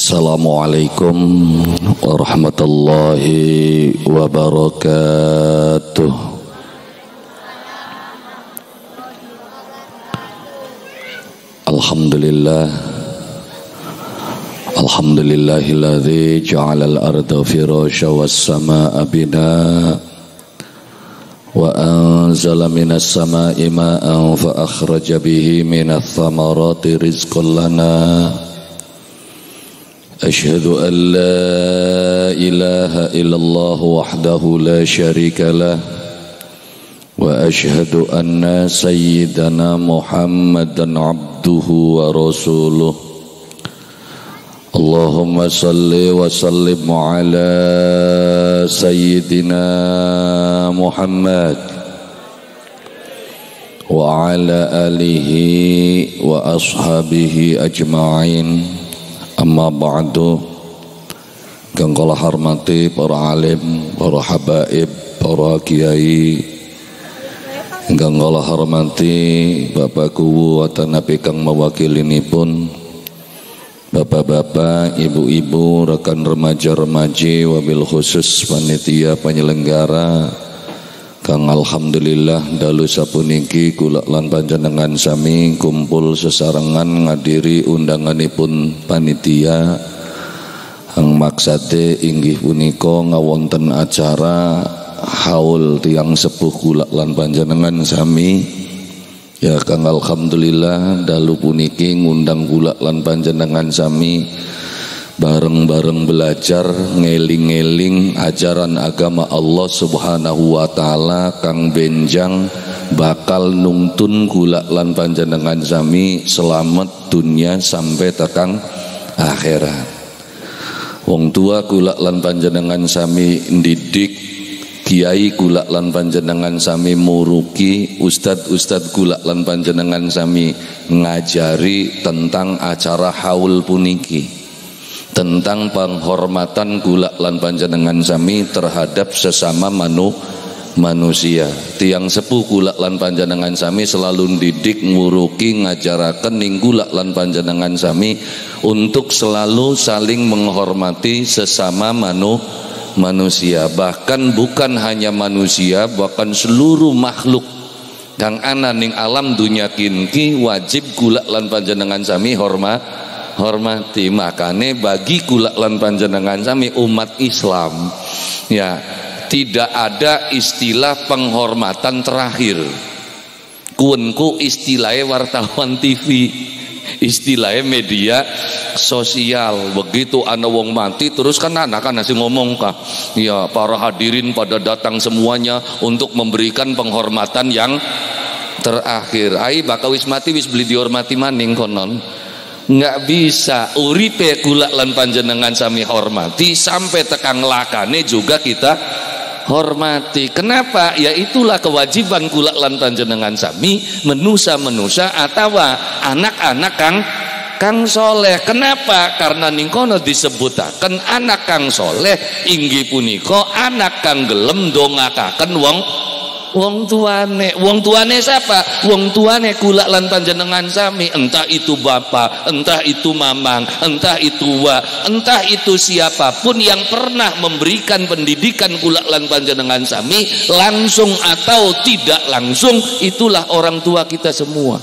Assalamualaikum warahmatullahi wabarakatuh. Alhamdulillah, alhamdulillahilladzi ja'alal arda firasya was samaa'a binaa wa anzala minas samaa'i maa'an fa akhraja bihi minats thamarati rizqan lana. Asyhadu an la ilaha illallah wahdahu la syarika lah wa asyhadu anna sayyidana Muhammadan abduhu wa rasuluh. Allahumma salli wa sallim ala sayyidina Muhammad wa ala alihi wa ashabihi ajma'in. Amma ba'du, kang kula hormati para alim, para habaib, para kiai, kang kula hormati Bapak Kuwu atanapi kang mewakilinipun, bapak-bapak, ibu-ibu, rekan remaja-remaji, wabil khusus panitia penyelenggara, kang alhamdulillah dalu sapuniki kula lan panjenengan sami kumpul sesarengan ngadiri undanganipun panitia ang maksade inggih punika ngawonten acara haul tiang sepuh kula lan panjenengan sami ya kang alhamdulillah dalu puniki ngundang kula lan panjenengan sami bareng-bareng belajar ngeling-ngeling ajaran agama Allah subhanahu wa ta'ala kang benjang bakal nungtun kula lan panjenengan sami selamat dunia sampai tekang akhirat. Wong tua kula lan panjenengan sami ndidik, kiai kula lan panjenengan sami muruki, ustad kula lan panjenengan sami ngajari tentang acara haul puniki, tentang penghormatan kula lan panjenengan sami terhadap sesama manusia. Tiang sepuh kula lan panjenengan sami selalu didik nguruki ngajaraken ning kula lan panjenengan sami untuk selalu saling menghormati sesama manusia, bahkan bukan hanya manusia, bahkan seluruh makhluk kang ana ning alam dunya kinki wajib kula lan panjenengan sami hormati. Makane bagi kula lan panjenengan sami umat Islam ya tidak ada istilah penghormatan terakhir. Kuenku istilahnya wartawan TV, istilahnya media sosial. Begitu ana wong mati terus kan anak nasi ngomong kah ya para hadirin pada datang semuanya untuk memberikan penghormatan yang terakhir. Ai bakal wis mati wis beli dihormati maning konon. Nggak bisa, uripe kula lan panjenengan sami hormati sampai tekang lakane juga kita hormati. Kenapa? Ya itulah kewajiban kula lan panjenengan sami menusa atau anak-anak kang soleh. Kenapa? Karena ningkono disebutaken anak kang soleh inggih punika anak kang gelem dongakaken wong tuane siapa? Wong tuane kula lan panjenengan sami, entah itu bapak, entah itu mamang, entah itu entah itu siapapun yang pernah memberikan pendidikan kula lan panjenengan sami langsung atau tidak langsung, itulah orang tua kita semua.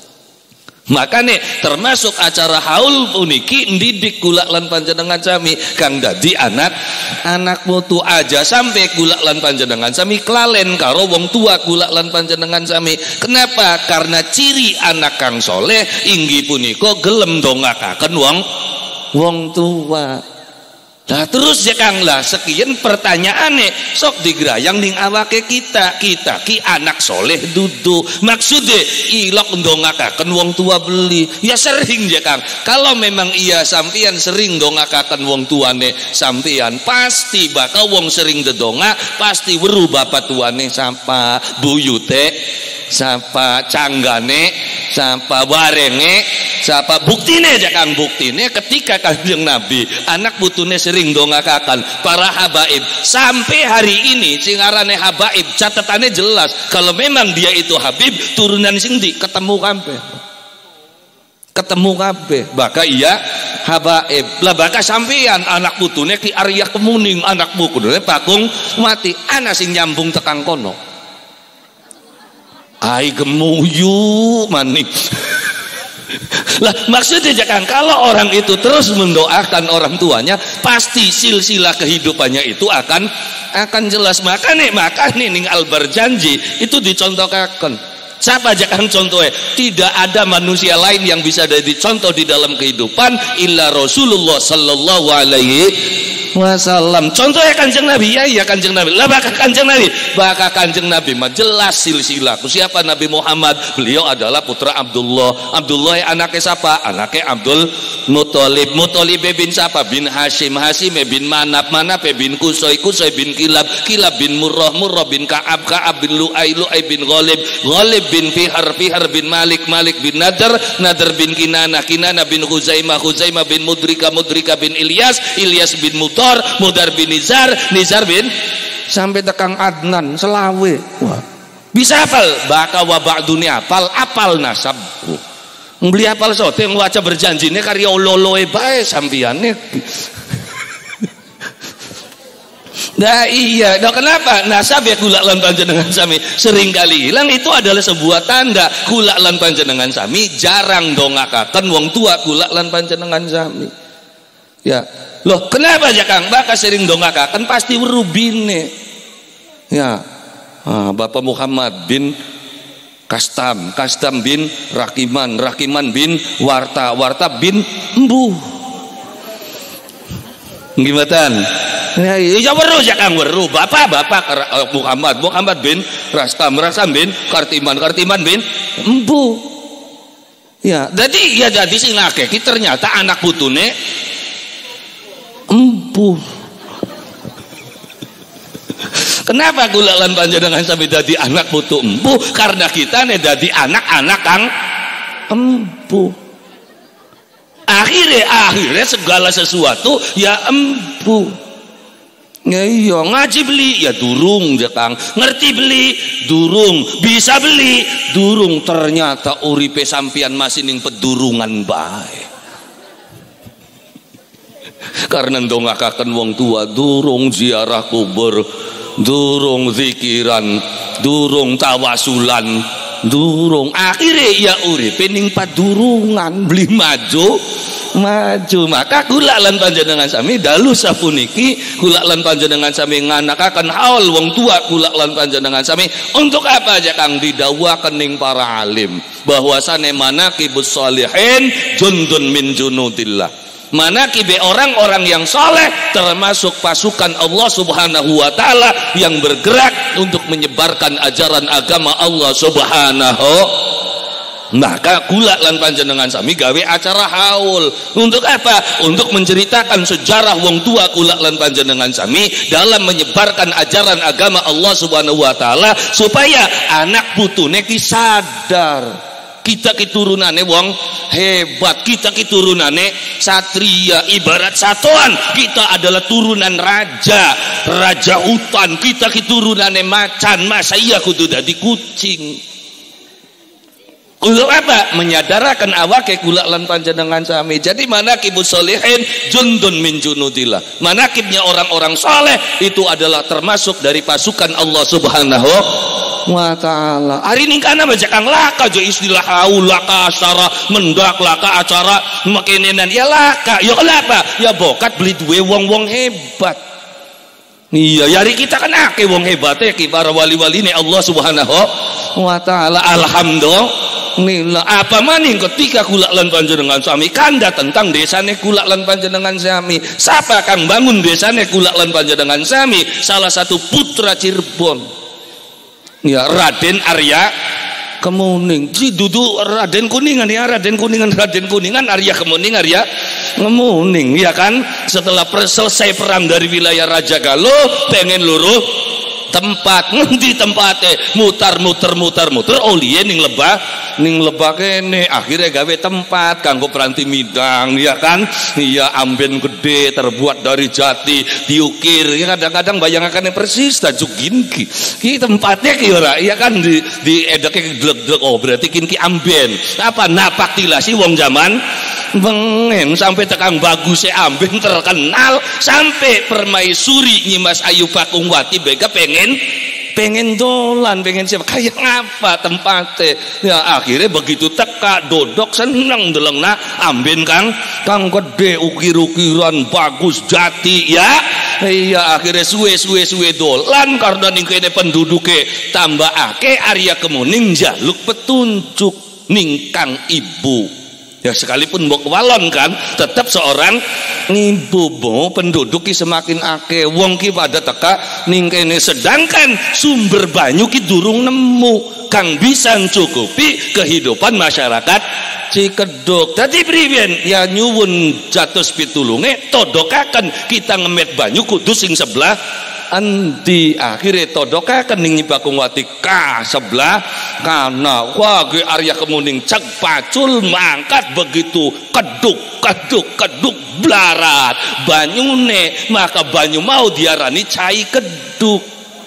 Makanya termasuk acara haul puniki ndidik kula lan panjenengan sami kang dadi anak putu aja sampai kula lan panjenengan sami klalen karo wong tua kula lan panjenengan sami. Kenapa? Karena ciri anak kang soleh inggih punika gelem dongakaken wong tua. Nah terus ya Kang lah sekian pertanyaannya sok digerayang ning awake kita ki anak soleh dudu maksudnya ilok ndongakaken wong tua beli ya sering ya Kang. Kalau memang iya sampian sering ndongakaken wong tuane sampian pasti bakal wong sering dedonga pasti weru bapak tuane sapa buyute sapa canggane sapa barenge sapa buktine aja Kang. Buktine ketika Kanjeng Nabi anak putune sering dongakakan para habaib sampai hari ini singarane habaib catatannya jelas kalau memang dia itu habib turunan sing di ketemu kampe ketemu kabeh. Baka iya habaib lah, baka sampeyan anak putune Ki Arya Kemuning, anak putune Pakung Mati, ana sing nyambung tekang kono. Ai gemuyu manik. Lah maksudnya jangan, kalau orang itu terus mendoakan orang tuanya, pasti silsilah kehidupannya itu akan jelas. Makanya ning Al-Barjanji itu dicontohkan. Siapa jangan contohnya? Tidak ada manusia lain yang bisa jadi contoh di dalam kehidupan illa Rasulullah sallallahu alaihi wasallam. Contohnya Kanjeng Nabi, ya Kanjeng Nabi. Lah bakal Kanjeng Nabi mah jelas silsilah. Siapa Nabi Muhammad? Beliau adalah putra Abdullah. Abdullah anaknya siapa? Anaknya Abdul Muthalib. Muthalib bin siapa? Bin Hashim. Hashim bin Manab. Manab bin Qusay. Qusay bin Kilab. Kilab bin Murrah. Murrah bin Ka'ab. Ka'ab bin Lu'ay. Lu'ay bin Ghalib. Ghalib bin Fihar. Fihar bin Malik. Malik bin Nadar. Nadar bin Kinanah. Kinanah bin Huzaimah. Huzaimah bin Mudrika. Mudrika bin Ilyas. Ilyas bin Mudar. Mudar bin Nizar. Nizar bin sampai tekang Adnan selawe. Wah, bisa hafal baka wabak dunia apal nasab. Beli apal sote yang waca berjanjinya karya ololoe bae sampiannya. Nah iya, nah kenapa nasab ya kula lan panjenengan sami sering kali hilang? Itu adalah sebuah tanda kula lan panjenengan sami jarang dongakaken wong tua kula lan panjenengan sami. Ya, loh kenapa ya Kang? Baka sering dongakaken pasti werubine. Ya, Bapak Muhammad bin Kastam, Kastam bin Rakiman, Rakiman bin Warta, Warta bin Embuh. Gimana? Ya weruh ya Kang, weruh. Bapak Muhammad, Muhammad bin Rastam, Rastam bin Kartiman, Kartiman bin Embuh. Ya, jadi sing ngakeki ternyata anak putune Embuh. Kenapa kula lan panjenengan sampai dadi anak putu empuh? Karena kita nih dadi anak-anak kang empuh. Akhirnya segala sesuatu ya empuh. Ya iya, ngaji beli ya durung ya Kang, ngerti beli durung, bisa beli durung, ternyata uripe sampian masih ning pedurungan bae. Karena ndongakaken wong tua durung ziarah kubur, durung zikiran, durung tawasulan, durung akhirnya ya uripe ning padurungan beli maju. Maka kula lan panjenengan sami dalu sapuniki kula lan panjenengan sami nganakaken haul wong tua kula lan panjenengan sami untuk apa aja Kang didhawuhaken ning para alim bahwasane manaqibus sholihin jundun min junudillah. Manaqibe orang-orang yang soleh termasuk pasukan Allah subhanahu wa ta'ala yang bergerak untuk menyebarkan ajaran agama Allah subhanahu. Maka kula lan panjenengan sami gawe acara haul untuk apa? Untuk menceritakan sejarah wong tua kula lan panjenengan sami dalam menyebarkan ajaran agama Allah subhanahu wa ta'ala supaya anak putune ki sadar kita keturunane wong hebat, kita keturunane satria, ibarat satuan kita adalah turunan raja hutan, kita keturunane macan, masa iya kudu dadi kucing. Untuk apa? Menyadarakan awake kula lan panjenengan sami. Jadi manaqibus sholihin jundun min junudillah. Manaqibnya orang-orang soleh itu adalah termasuk dari pasukan Allah subhanahu wa ta'ala. Hari ini kana baca Kang laka jo istilah haul laka acara mendak laka acara makinenan ya laka ya kenapa ya bokat beli duwe wong-wong hebat. Iya yari kita kan ake wong hebat ki para wali-wali ini Allah subhanahu wa ta'ala. Alhamdulillah apa maning ketika kula lan panjenengan sami kanda tentang desane kula lan panjenengan sami. Siapa kang bangun desane kula lan panjenengan sami? Salah satu putra Cirebon. Ya Raden Arya Kemuning. Ji dudu Raden Kuningan ya, Raden Kuningan Arya Kemuning Arya Kemuning ya kan. Setelah selesai perang dari wilayah Raja Galuh pengen luruh tempat ngendi tempate mutar oliye ning lebah kene akhirnya gawe tempat kanggo peranti midang ya kan iya amben gede terbuat dari jati diukir ya kadang-kadang bayangannya persis tajuk ginki ki tempatnya ki ora ya kan di edeke glek-glek oh berarti kinki amben apa napak tilasi wong zaman bengen sampai tekang bagus amben terkenal sampai permaisuri Nyimas Ayu Pakungwati bega pengen dolan pengen siapa kayak ngapa tempatnya ya akhirnya begitu teka dodok seneng delengna amben kang gede ukir-ukiran bagus jati ya iya akhirnya suwe dolan karena ningkene penduduknya tambah ake Arya Kemuning jaluk petunjuk ningkang ibu ya sekalipun mbok walon kan tetap seorang ngibu penduduk ki semakin akeh wong ki pada teka ning kene sedangkan sumber banyu ki durung nemu kang bisa mencukupi kehidupan masyarakat Cikedug. Dadi priyen ya nyuwun jatos pitulunge todokaken kita ngemet banyu kudu sing sebelah endi akhirnya todokaken ning Nyi Pakungwati ka sebelah kana wah ge Arya Kemuning cek pacul mangkat begitu keduk blarat banyune maka banyu mau diarani cai keduk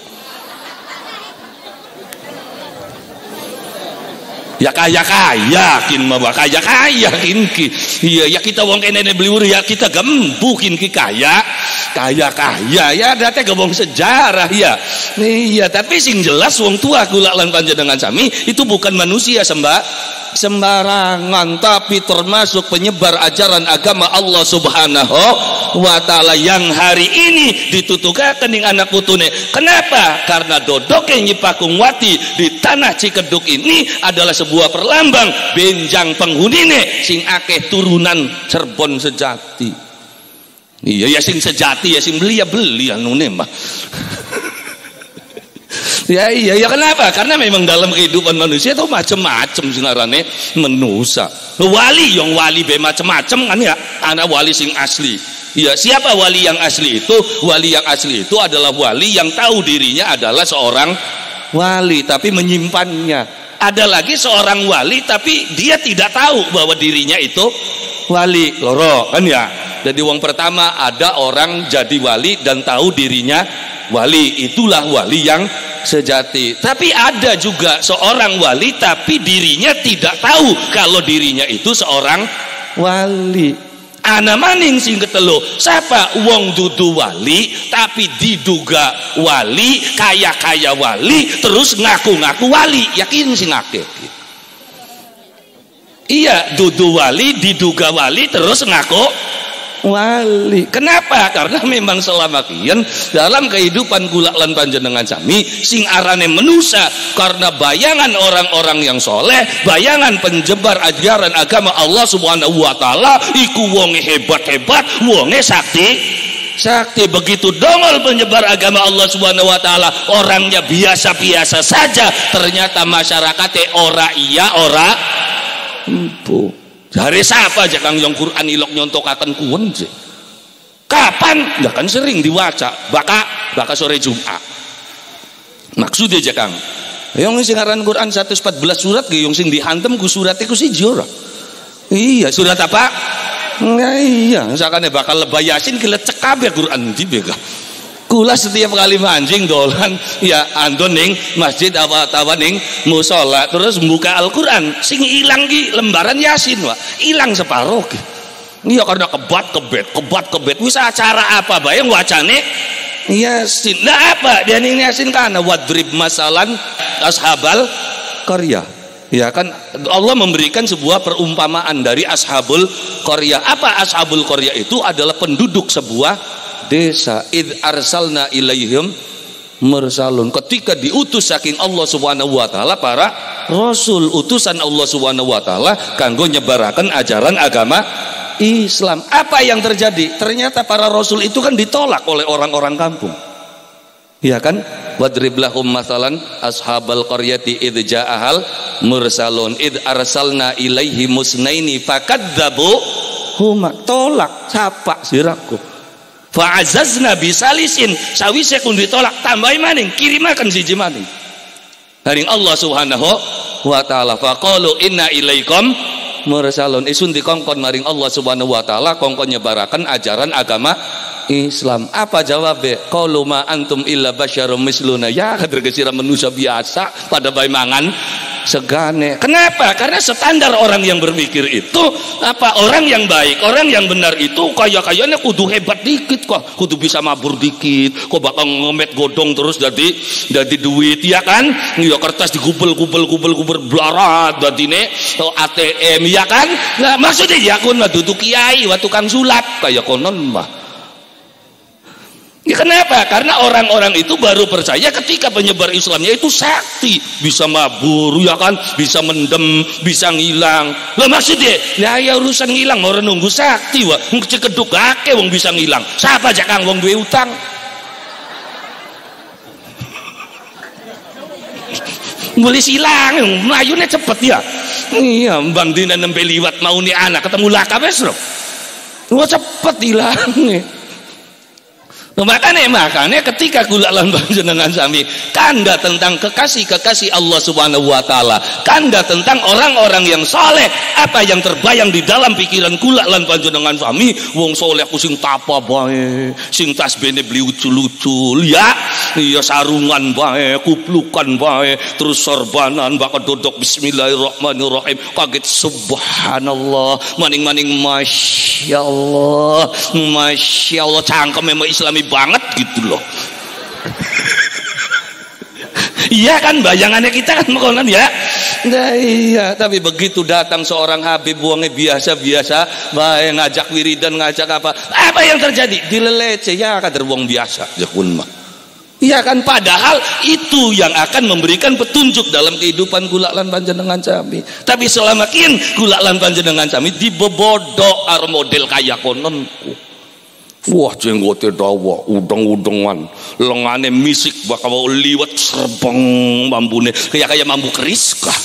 ya kaya kin mah kaya ki iya ya kita wong kene beli ya kita gembukin ki kaya ya date gabung sejarah ya iya tapi sing jelas wong tua kula lan panjenengan sami itu bukan manusia sembarangan tapi termasuk penyebar ajaran agama Allah Subhanahu wa ta'ala yang hari ini ditutukaken ning anak putune. Kenapa? Karena dodoke Nyi Pakungwati di tanah Cikedug ini adalah sebuah perlambang benjang penghunine sing akeh turunan Cirebon sejati. Iya ya sing sejati ya sing beli anune mah. Ya kenapa? Karena memang dalam kehidupan manusia itu macam-macam sinarane menusa. Wali be macam-macam kan ya. Anak wali sing asli. Ya, siapa wali yang asli itu? Wali yang asli itu adalah wali yang tahu dirinya adalah seorang wali tapi menyimpannya. Ada lagi seorang wali tapi dia tidak tahu bahwa dirinya itu wali. Loro kan ya. Jadi wong pertama ada orang jadi wali dan tahu dirinya wali, itulah wali yang sejati. Tapi ada juga seorang wali tapi dirinya tidak tahu kalau dirinya itu seorang wali. Ana maning sing ketelu siapa wong dudu wali tapi diduga wali kaya wali terus ngaku-ngaku wali yakin sing akeh. Iya dudu wali diduga wali terus ngaku wali. Kenapa? Karena memang selama kian dalam kehidupan kula lan panjenengan sami sing arane manusia karena bayangan orang-orang yang soleh, bayangan penyebar ajaran agama Allah Subhanahu wa ta'ala iku wonge hebat-hebat, wonge sakti begitu dongol penyebar agama Allah Subhanahu wa ta'ala orangnya biasa-biasa saja ternyata masyarakatnya ora empu. Dari siapa aja kang yang Quran ilok nyontokaken kuwen sih. Kapan? Ya kan sering diwaca. Baka sore Jumat. Maksudnya aja kang. Yang sing aran Quran 114 surat ge yang sing dihantem ku surat iku siji ora. Iya, surat apa? Nah, iya, sakane bakal lebay Yasin kelecek kabeh Quran di bega. Kula setiap kali mancing dolan ya andon ning masjid apa ning musola terus membuka Al-Qur'an sing ilang ki lembaran Yasin Pak ilang separuh ki. Iya karena kebat wis acara apa bae wacane Yasin. Nah apa dia ning Yasin kana wadrib masalan ashabal qaryah. Ya kan Allah memberikan sebuah perumpamaan dari ashabul qaryah. Apa ashabul qaryah itu adalah penduduk sebuah desa. Id arsalna ilaihim mursalun, ketika diutus saking Allah Subhanahu wa ta'ala para rasul utusan Allah Subhanahu wa ta'ala kanggo nyebaraken ajaran agama Islam. Apa yang terjadi? Ternyata para rasul itu kan ditolak oleh orang-orang kampung. Ya kan? Wadrib lahum masalan ashabal qaryati id ja'ahal mursalun id arsalna ilaihi musnaini fakadzabu huma, tolak capak siraku. fa'azazna bisalisin sawise kun ditolak tambahi maning kirimaken siji maning haring Allah subhanahu wa ta'ala faqalu inna ilaikum mursalun isun dikongkon maring Allah subhanahu wa ta'ala kongkon nyebaraken ajaran agama Islam. Apa jawabnya? Qalu ma antum illa basyarum misluna. Ya kadergesira manusia biasa pada bae mangan segane. Kenapa? Karena standar orang yang berpikir itu apa, orang yang baik, orang yang benar itu kaya-kayanya kudu hebat dikit kok, kudu bisa mabur dikit, kok bakal ngemet godong terus jadi duit ya kan? Ya kertas digubel blarat dadine ATM ya kan? Nah maksudnya ya kun duduk kiai wa tukang sulap kaya konon mah. Ya kenapa? Karena orang-orang itu baru percaya ketika penyebar Islamnya itu sakti, bisa mabur, ya kan, bisa mendem, bisa ngilang. Lah maksudnya, nah ya urusan ngilang mau nunggu sakti, wah, cekeduk ake wong bisa ngilang. Siapa aja kang wong duwe utang? Boleh silang, melayunya cepet ya. Iya, bang dina nembe liwat mau nih anak ketemu laka besok. Wah cepet hilangnya. Makanya ketika kula lan panjenengan sami kanda tentang kekasih Allah Subhanahu wa taala, kanda tentang orang-orang yang saleh, apa yang terbayang di dalam pikiran kula lan panjenengan sami, wong saleh ku sing tapa bae, sing tasbihne beli ucul-ucul ya, iya sarungan bae, kuplukan bae, terus sorbanan bakal dodok bismillahirrahmanirrahim, kaget subhanallah, maning-maning masyaallah, masyaallah cangkem memang islami banget gitu loh. Iya kan bayangannya kita kan konon ya. Nah, iya, tapi begitu datang seorang Habib buangnya biasa-biasa, bae ngajak wiridan, ngajak apa yang terjadi? Dilelece ya kader wong biasa ya kun mah. Iya kan, padahal itu yang akan memberikan petunjuk dalam kehidupan kula lan panjenengan sami. Tapi selama kin kula lan panjenengan sami dibobodok ar model kaya kononku. Wah jenggote dawa, udeng-udengan, lengane misik bakal liwat serbang bambune kayak mambu keris kah?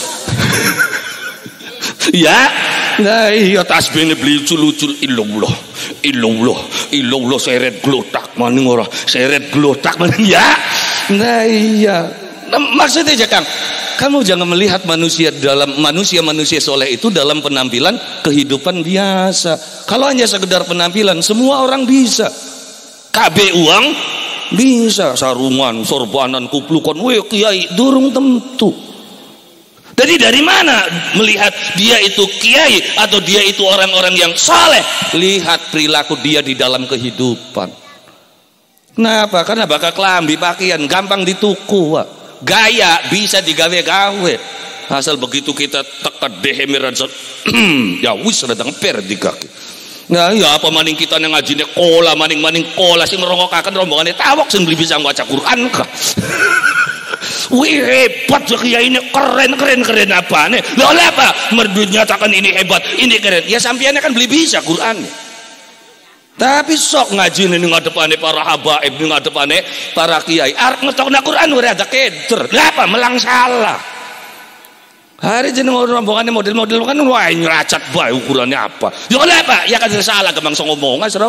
Ya, nah iya tasbihnya beli lucul-lucul illallah seret glotak maning ora seret glotak maning ya. Nah iya, maksudnya aja Kang, kamu jangan melihat manusia soleh itu dalam penampilan kehidupan biasa. Kalau hanya sekedar penampilan, semua orang bisa. KB uang bisa, sarungan, sorbanan, kuplukan, weh kiai durung tentu. Jadi dari mana melihat dia itu kiai atau dia itu orang-orang yang saleh? Lihat perilaku dia di dalam kehidupan. Kenapa? Karena bakal kelambi pakaian gampang dituku, Wak. Gaya bisa digawe-gawe. Asal begitu kita tekan dehemiran ya wis datang per di kaki. Nah ya apa maning kita yang ngajine kola maning kola sing ngerongokaken rombongane tawok sing bisa baca Quran kah. Wih hebat ya ini keren apane. Lah oleh apa? Merdu nyatakan ini hebat, ini keren. Ya sampeyan kan beli bisa Quran. Tapi sok ngaji ning ngadepane para habaib, ning ngadepane para kiai. Arep ngetokna Quran ora ada keder. Lah apa melang salah. Hari jeneng rombongannya model-model kan wah nyeracat bae ukurannya apa. Ya oleh apa? Ya kan salah kemang ngomongan serong.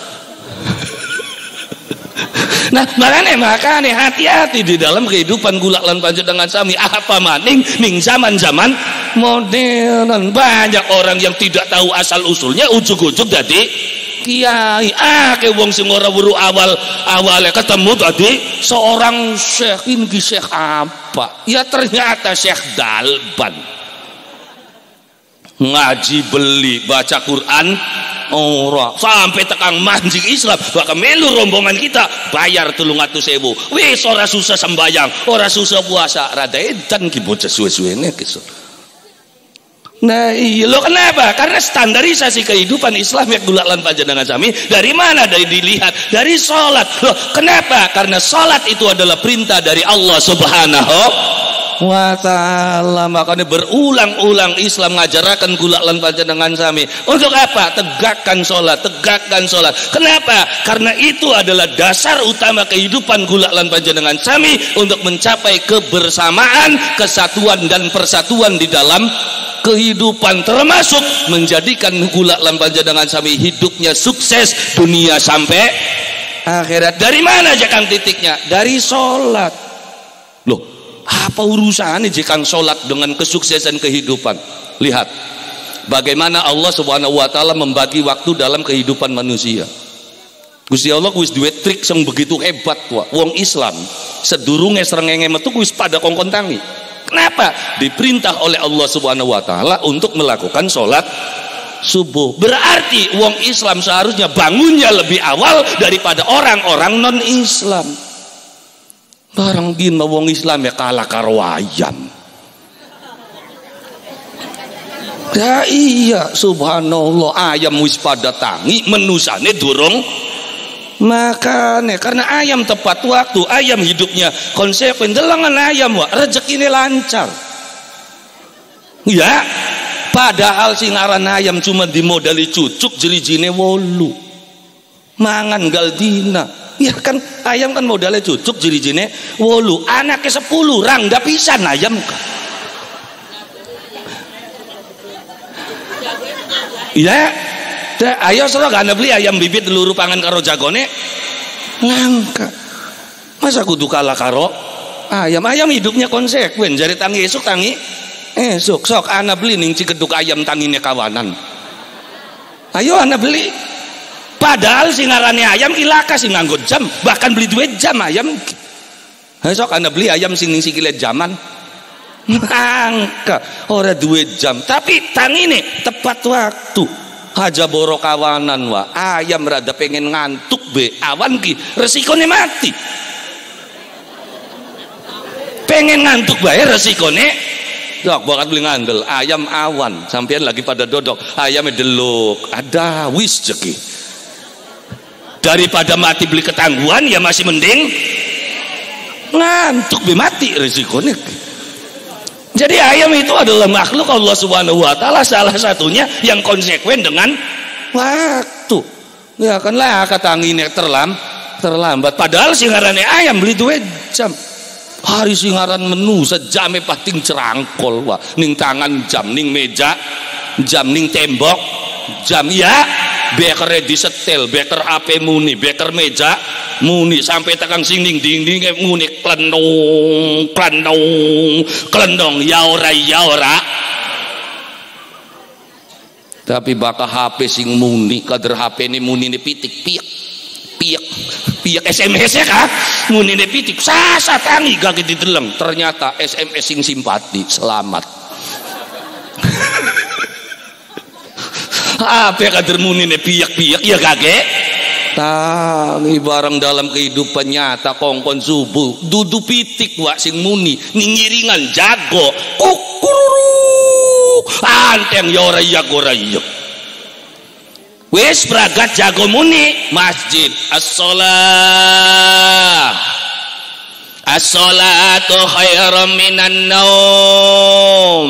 Nah makanya hati-hati di dalam kehidupan kula lan panjenengan sami apa maning ning zaman-zaman modern. Banyak orang yang tidak tahu asal usulnya ujug-ujug dadi kiai. Ke wong sing ora weruh awale ketemu tadi seorang syekh, ini syekh apa? Ya ternyata Syekh Dalban. Ngaji beli baca Quran ora sampai tekang mancing Islam bakal melu rombongan kita bayar 300.000 wis ora susah sembayang ora susah puasa rada edan ki bocah suwe-suwene kisah. Nah iya lo kenapa? Karena standarisasi kehidupan Islam yang kula lan panjenengan sami dari mana? Dari dilihat dari salat. Loh kenapa? Karena salat itu adalah perintah dari Allah Subhanahu wa ta'ala. Makanya berulang-ulang Islam ngajarakan kula lan panjenengan sami untuk apa? Tegakkan salat. Kenapa? Karena itu adalah dasar utama kehidupan kula lan panjenengan sami untuk mencapai kebersamaan, kesatuan dan persatuan di dalam kehidupan, termasuk menjadikan kula lan panjenengan sami hidupnya sukses dunia sampai akhirat. Dari mana Kang titiknya? Dari sholat. Loh, apa urusannya Kang sholat dengan kesuksesan kehidupan? Lihat bagaimana Allah Subhanahu wa taala membagi waktu dalam kehidupan manusia. Gusti Allah wis duwe trik yang begitu hebat wa. Wong Islam sedurunge srengenge metu wis pada kongkon tangi. Kenapa? Diperintah oleh Allah Subhanahu wa taala untuk melakukan sholat subuh. Berarti wong Islam seharusnya bangunnya lebih awal daripada orang-orang non Islam. Barang dina wong Islam ya kalah karo ayam. Ya iya, subhanallah, ayam wis pada tangi, menusane durung makanya. Karena ayam tepat waktu, ayam hidupnya konsekuen. Delengan ayam wah rezekine lancar. Ya, padahal singaran ayam cuma dimodali cucuk jerijine 8. Mangan galdina. Ya kan ayam kan modalnya cucuk jerijine 8. Anaknya 10 rangga pisan ayam. Ya, ayo sira gak beli ayam bibit teluru pangan karo jagone langka. Masa kudu kalah karo ayam? Ayam hidupnya konsekuen, jari tangi esuk tangi esuk. Sok ana beli ning Cigeduk ayam tangine kawanan. Ayo ana beli. Padahal sing ngarane ayam ilaka sing nganggo jam, bahkan beli duit jam ayam. Sok ana beli ayam sing ning sikile jaman. Angka ora duwe jam tapi tangine tepat waktu. Haja boro kawanan wa ayam rada pengen ngantuk be awan ki resikone mati. Pengen ngantuk bae resikone dok bakat beli ngandel ayam awan sampean lagi pada dodok ayamnya deluk ada wis jeki. Daripada mati beli ketangguhan ya masih mending ngantuk be mati resikone. Jadi ayam itu adalah makhluk Allah Subhanahu wa taala, salah satunya yang konsekuen dengan waktu. Ya kan lah katangine terlambat. Padahal singarane ayam beli 2 jam. Hari singaran menu sejame pating cerangkol wah ning tangan jam, ning meja jam, ning tembok jam ya. Beker disetel, beker HP muni, beker meja muni sampai tekan sing dinding muni klendong ya ora. Tapi bakal HP sing muni kader HP ini muni ne pitik piyak SMS ya kah muni ne pitik sasa tangi gak dideleng ternyata SMS sing simpati selamat. Apa kader muni ne piyak ya kage tangi barang dalam kehidupan nyata kongkon subuh dudu pitik wak sing muni ningiringan jago kukururuk anteng yoraya gorayuk wis pragat jago muni masjid as-salatu khairum minan naum.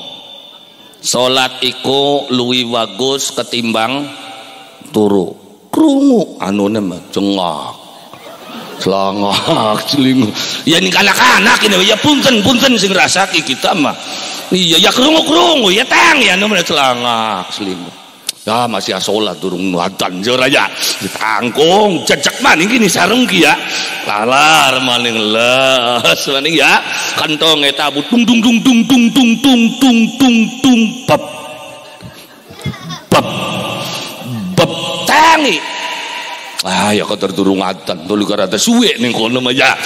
Salat iku luwih bagus ketimbang turu. Krungu anune mah cengak. Selangak celing. Ya ning anak-anak ini ya punten sing rasaki kita mah. Iya ya krungu ya tang ya anu celangak celing. Ya masih salat durung adzan jora ya. Ditangkung jejak maning gini sareng ki ya. Lalar maning les maning ya. Kantonge tabut tung bab tangi. Ya kotor durung adzan tulu karata suwe ning kono mah ya.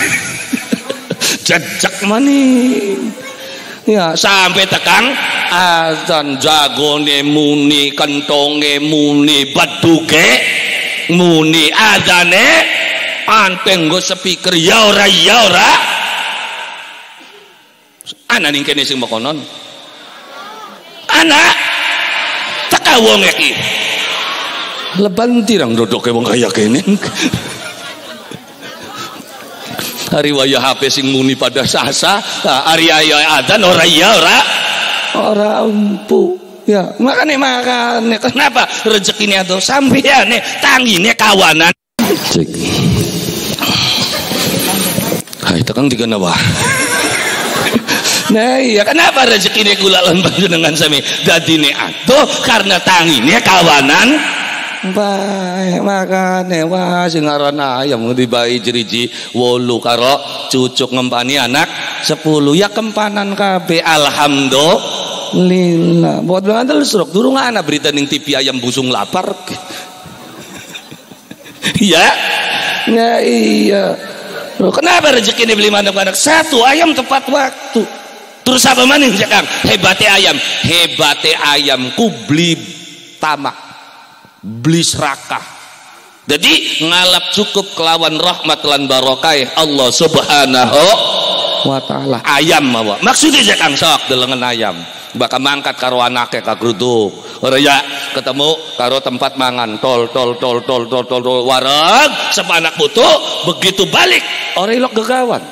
Jejak maning. Ya sampai tekan azan jagone muni kentonge muni baduke muni adane anteng go speaker ya ora ana ning kene sing makonon ana teka wong iki leban tirang dodoke wong kaya kene. Hari waya HP sing muni pada sasa hari aya adzan ora empu ya makane kenapa rezekine atuh sampeane tangine kawanan cek hai tekan digana wah Nah iya, kenapa rezekine kula lan panjenengan sami dadine adoh karena tangine kawanan bae. Makane wah sing aran ayam dibai jeriji 8 karo cucuk ngempani anak 10 ya kempanan kabeh. Alhamdulillah. Buat ngandel serok durung ana berita ning TV ayam busung lapar. Ya. Ya iya. Kenapa rezeki ini beli anak-anak? 1 ayam tepat waktu. Terus apa maning Kang? Hebate ayam ku beli tamak, beli serakah. Jadi ngalap cukup kelawan rahmat lan barokah Allah Subhanahu wa taala. Ayam mawa. Maksudnya Kang sok delengen ayam. Bakal mangkat karo anake ka gruduk. Ora ya ketemu karo tempat mangan tol wareg sepanak putu begitu balik ora ilok gegawan.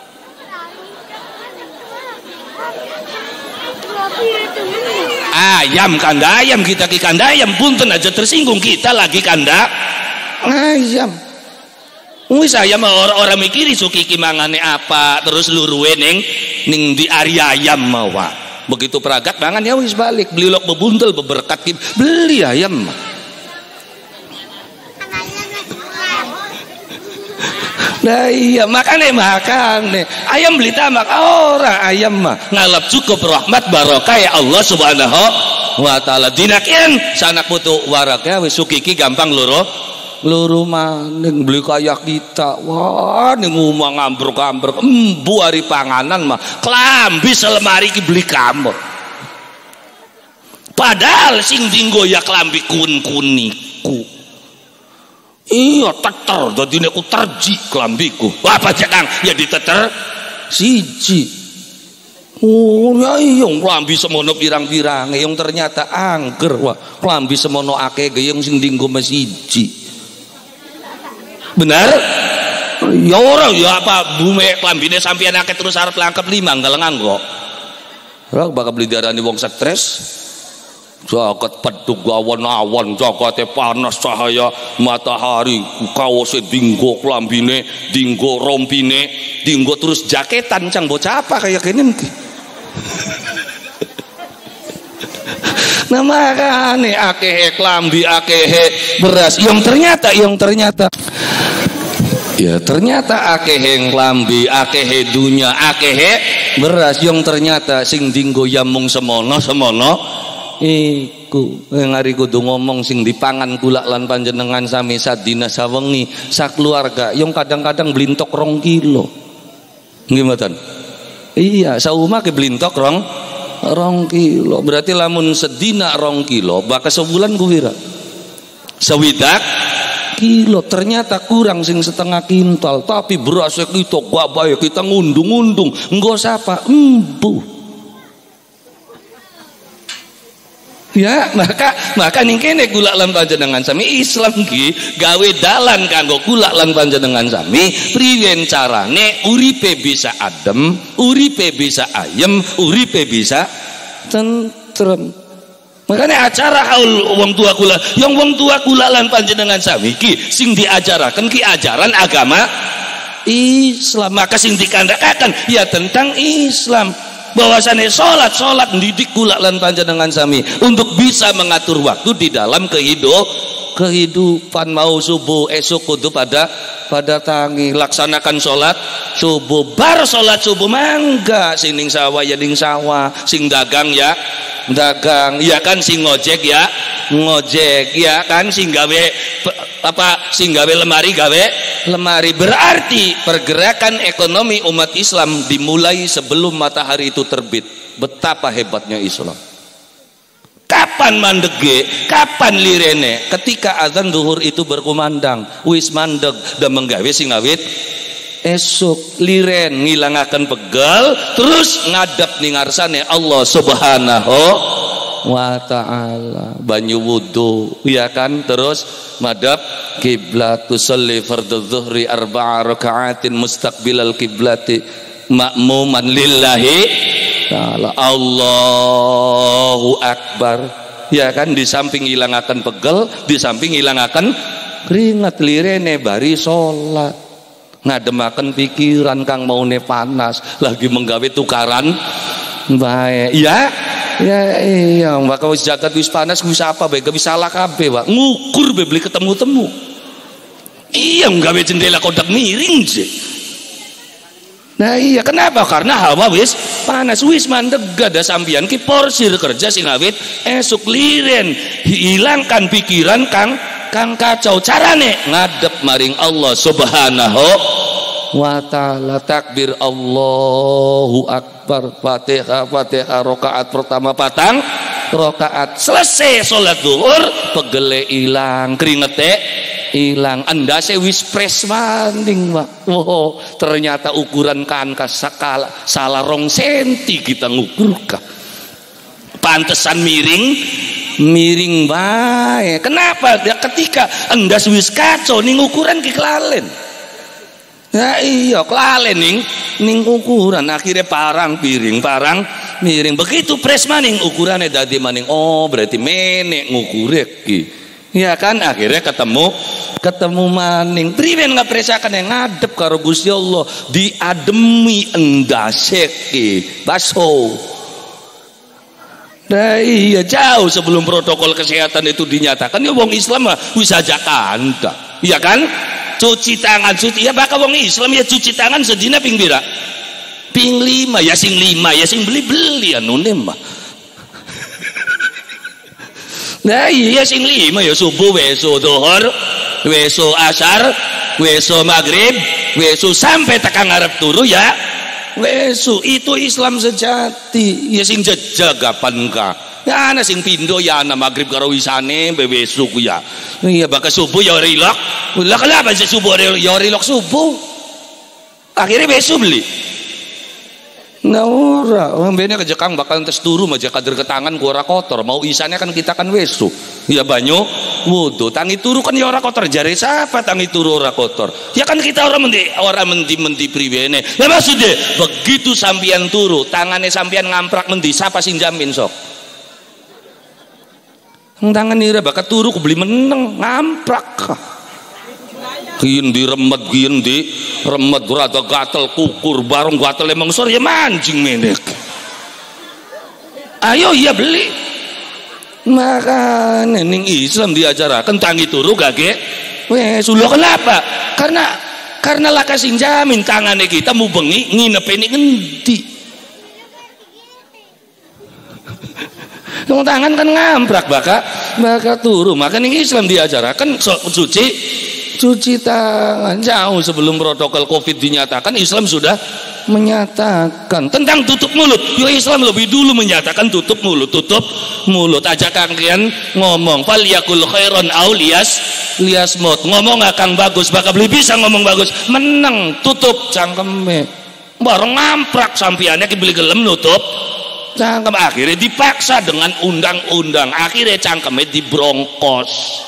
Ayam kanda ayam kita ki kanda ayam punten aja tersinggung kita lagi kanda ayam. Wis ayam orang mikiri suki ki mangane apa terus luruwe ning di area ayam mawa. Begitu peragat mangan ya wis balik beli lok bebuntel beberkat beli ayam. Nah iya makane ayam beli tamak ora ayam mah ngalap cukup rahmat barokah ya Allah Subhanahu wa taala. Dinakian sanak putu waraknya wis sukiki gampang loro maning beli kaya kita. Wah ning omah ngambruk-ambruk embu ari panganan mah klambi selemari ki beli kamur. Padahal sing dinggo ya klambi kun-kuniku. Iya teter dadine ku terji klambiku. Apa cek Kang? Ya diteter siji. Oh ya iya klambi semono pirang-pirang yang ternyata angger. Wah klambi semono akeh geyong sing dinggo siji. Benar? Ya ora ya apa bume klambine sampeyan akeh terus arep langkep 5 galengan kok. Ora bakal beli darani wong stres. Jaket pedhug awan-awan, jakete panas cahaya matahari, kaose dinggo klambine, dinggo rompine, dinggo terus jaketan cang bocah apa kayak kene iki. Nah makane akeh klambi akeh beras yang ternyata ya ternyata akeh klambi akeh dunya akeh beras yang ternyata sing dinggo ya mung semono iku ngari kudu ngomong sing dipangan kula lan panjenengan sami sadina sawengi sakeluarga yang kadang-kadang blintok 2 kilo nggih mboten iya saumah ke blintok 2 kilo berarti lamun sedina 2 kilo bakal sebulan ku pira 60 kilo ternyata kurang sing setengah kintal tapi beras kita gabae kita ngundung-undung engko sapa embu. Ya maka ning kene kula lan panjenengan sami Islam ki gawe dalan kanggo kula lan panjenengan sami priyen carane uripe bisa adem, uripe bisa ayem, uripe bisa tentrem. Makanya acara haul wong tua kula, yang wong tua kula lan panjenengan sami ki sing diajaraken ki ajaran agama Islam. Maka sing dikandakaken ya tentang Islam. Bahwasanya sholat mendidik kula lan panjenengan sami untuk bisa mengatur waktu di dalam kehidupan mau subuh esok kudu pada tangi laksanakan sholat subuh bar sholat subuh mangga sing ning sawah ya ning sawah sing dagang ya dagang ya kan sing ngojek ya ngojek ya kan sing gawe sing gawe lemari gawe lemari. Berarti pergerakan ekonomi umat Islam dimulai sebelum matahari itu terbit. Betapa hebatnya Islam. Kapan mandege, kapan lirene? Ketika azan zuhur itu berkumandang, wis mandeg dan menggawe sing awit esok liren ngilangaken pegal terus ngadap ning ngarsane Allah Subhanahu wa ta'ala banyu wudu ya kan terus madhab kiblat tusalli fardhu dhuhri 4 raka'atin mustaqbilal kiblati ma'muman lillahi ta'ala Allahu akbar ya kan di samping ilangaken pegel di samping ilangaken keringat lirene bari salat ngademaken pikiran kang maune panas lagi menggawe tukaran bae ya iya maka wis jagat wis panas wis apa bae gak bisa salah kabeh Pak ngukur bae beli ketemu-temu iya nggawe jendela kodak miring sih. Nah iya kenapa karena hawa wis panas wis mandeg gada sampeyan ki porsir kerja sing awit esuk liren hilangkan pikiran kang kacau carane ngadep maring Allah Subhanahu wa ta'ala takbir Allahu Akbar Fatihah rakaat pertama patang rakaat selesai salat zuhur pegele ilang keringete hilang andase wis pres manding Pak. Oh, ternyata ukuran kanka salah rong senti kita ngukurka pantesan miring bae kenapa ya ketika endas wis kacau ning ukuran ki kelalen ya iya kelalen ning ukuran akhirnya parang miring begitu pres maning ukurannya dadi maning oh berarti menek ngukure ki ya kan akhirnya ketemu maning priwen ngapresakan yang ngadep karo Gusti Allah diademi endase ki baso. Nah iya jauh sebelum protokol kesehatan itu dinyatakan ya wong Islam wis aja kanda iya kan cuci tangan ya bakal wong Islam ya cuci tangan sedina ping pira ping 5 ya sing beli anune mah. Nah iya sing 5 ya subuh weso dhuhur weso asar weso maghrib weso sampai tekan ngarep turu ya weso itu Islam sejati ya sing jejagapan ka ya ana sing pindo ya ana maghrib karo wisane weso ku ya iya bakal subuh ya rilok lah kenapa sih subuh ya rilok subuh akhirnya weso beli nah ora ambene kejekang bakal tes turu aja kader ke tangan ku ora kotor mau isane kan kita kan wesu ya banyu wudu tangi turu kan ya ora kotor jare siapa tangi turu ora kotor ya kan kita orang mendi priwene ya maksudnya begitu sampean turu tangannya sampean ngamprak mendi siapa sing jamin sok tangan ira bakat turu ku beli meneng ngamprak kian diremet rada gatel kukur bareng gatel emang sore ya mancing menek ayo iya beli makanya ning Islam diajarakan tangi turu gage weh sulo kenapa karena laka sing jamin tangannya kita mau bengi nginep ini ngendi tangan kan ngamprak baka turu maka ning Islam diajarakan cuci tangan jauh sebelum protokol Covid dinyatakan Islam sudah menyatakan tentang tutup mulut ya Islam lebih dulu menyatakan tutup mulut aja kalian ngomong fal yakul khairon aw liyasmut ngomong akan bagus bakal beli bisa ngomong bagus meneng tutup cangkeme bareng ngamprak sampiannya beli gelem nutup cangkem akhirnya dipaksa dengan undang-undang akhirnya cangkeme dibrongkos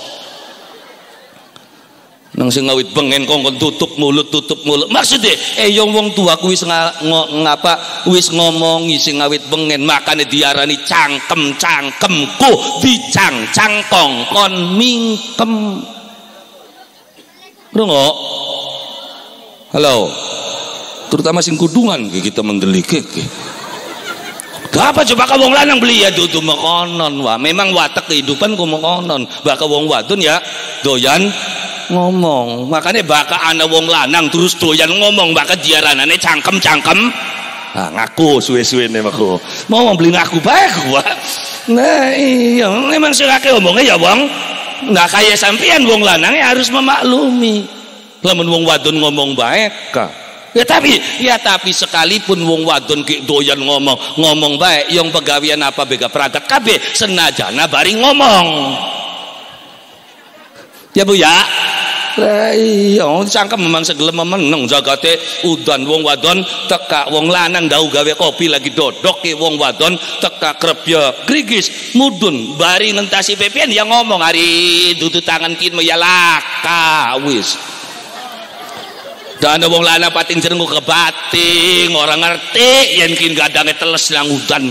nang sing ngawit bengen kongkon tutup mulut maksudnya yang wong tua ku wis ngapa wis ngomongi sing ngawit bengen makane diarani cangkemku dicangcang kongkon mingkem rungo halo terutama sing kudungan kita mendelik apa coba wong lanang beli ya dudu mekonon wah memang watak kehidupan ku mekonon bakal wong wadon ya doyan ngomong makanya baka ana wong lanang terus doyan ngomong baka diaranane cangkem ngaku suwe-suwene aku mau beli ngaku bae gua nah iya memang sing akeh omongnya ya wong nah kaya sampean wong lanang harus memaklumi lamun wong wadon ngomong bae ya tapi sekalipun wong wadon ki doyan ngomong bae yang pegawian apa bega peragat kabeh senajana bari ngomong ya Bu ya iya cangkem memang segelem meneng jagate udan wong wadon teka wong lanang dau gawe kopi lagi dodok ke wong wadon teka krep ya grigis mudun bari ngentasi pepian yang ngomong hari dudu tangan kin ya laka wis dan wong lanang pating jerengu ke bating orang ngerti yen kin gadange teles nang udan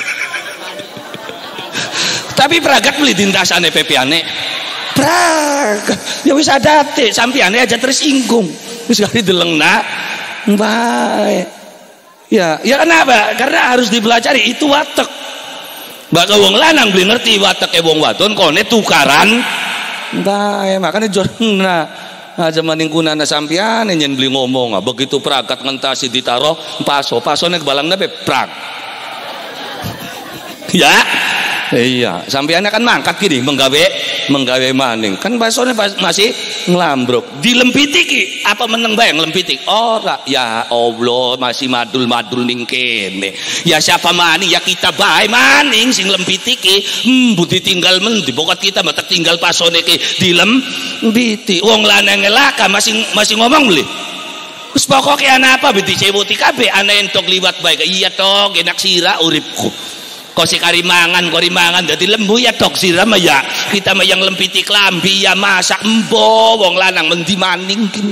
tapi peragat beli dintasane pepiane Ya wis adate, sampeane aja tersinggung. Wis kali delengna bae. Ya kenapa? Karena harus dipelajari itu watek. Mbak wong lanang beli ngerti wateke wong wadon kone tukaran. Bae, makanya jorna aja maning kunana sampean nyen beli ngomong begitu pragat ngentasi ditaruh pasone kebalangna be prak. Ya. Iya, sampean akan mangkat gini menggawe maning. Kan pasone masih nglambruk. Dilempiti ki apa meneng bae nglempiti? Ora. Ya Allah, masih madul-madul ning kene. Ya siapa maning ya kita bae maning sing lempiti ki. Budi tinggal mendi pokok kita mah tinggal pasone ki dilempiti. Wong lanang elaka masih ngomong beli. Wis pokoke ana apa biti cewuti kabeh ana entok liwat bae. Iya tok enak sira uripku. Kosi karimangan dadi lembu ya tok siram ya kita mah yang lempiti klambi ya masak embo wong lanang mendi maning gini.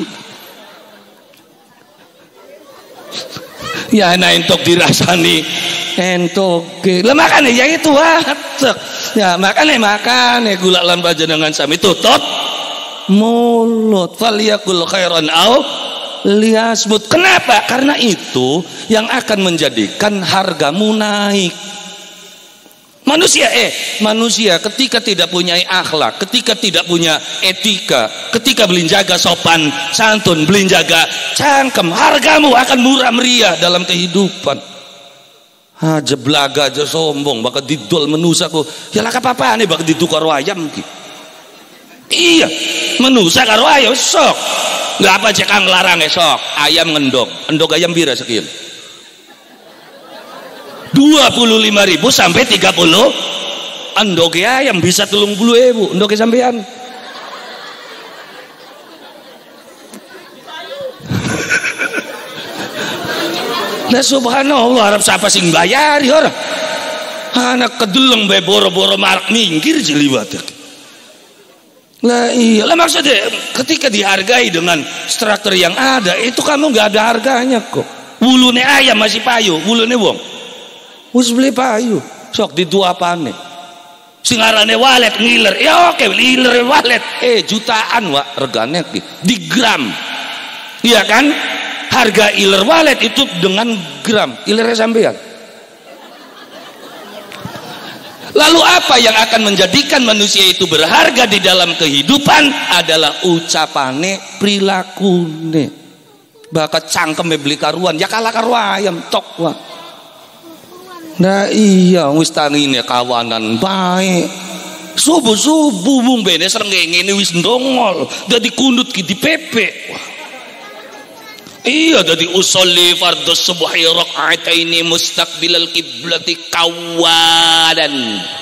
Ya ana entok dirasani entok lah makane ya itu watek ya makane gula lan panjenengan sami tutup mulut falyakul khairan au liyasmut. Kenapa? Karena itu yang akan menjadikan hargamu naik. Manusia ketika tidak punya akhlak, ketika tidak punya etika, ketika belinjaga sopan santun, belinjaga cangkem, hargamu akan murah meriah dalam kehidupan. Aja belaga aja sombong, bakal didol menusaku. Ya lah apa nih bakal ditukar karo ayam ki. Iya, menusa karo ayam sok. Nggak apa cek kang larang sok. Ayam endog ayam bira sekian. 25.000 sampai 30 endoke ayam bisa 30.000 endoke sampean. Nah subhanallah, harap siapa sing bayari orang anak kedeleng bae boro-boro marak minggir jeliwat. Lah iya lah, maksudnya ketika dihargai dengan struktur yang ada itu kamu nggak ada harganya kok. Wulune ayam masih payu, wulune wong wis beli payu sok diduapane sing arane walet ngiler ya oke ngiler walet jutaan wak regane di gram. Iya kan, harga iler walet itu dengan gram ilernya sampean. Lalu apa yang akan menjadikan manusia itu berharga di dalam kehidupan adalah ucapane, prilakune. Bakat cangkeme beli karuan ya kalah karo ayam tok wak. Nah iya wis tangine kawanan baik subuh mung bene srengenge wis ndongol dadi kundut ki dipepek. Iya dadi usolli fardhus subhi raka'ataini mustaqbilal qiblati kawanan.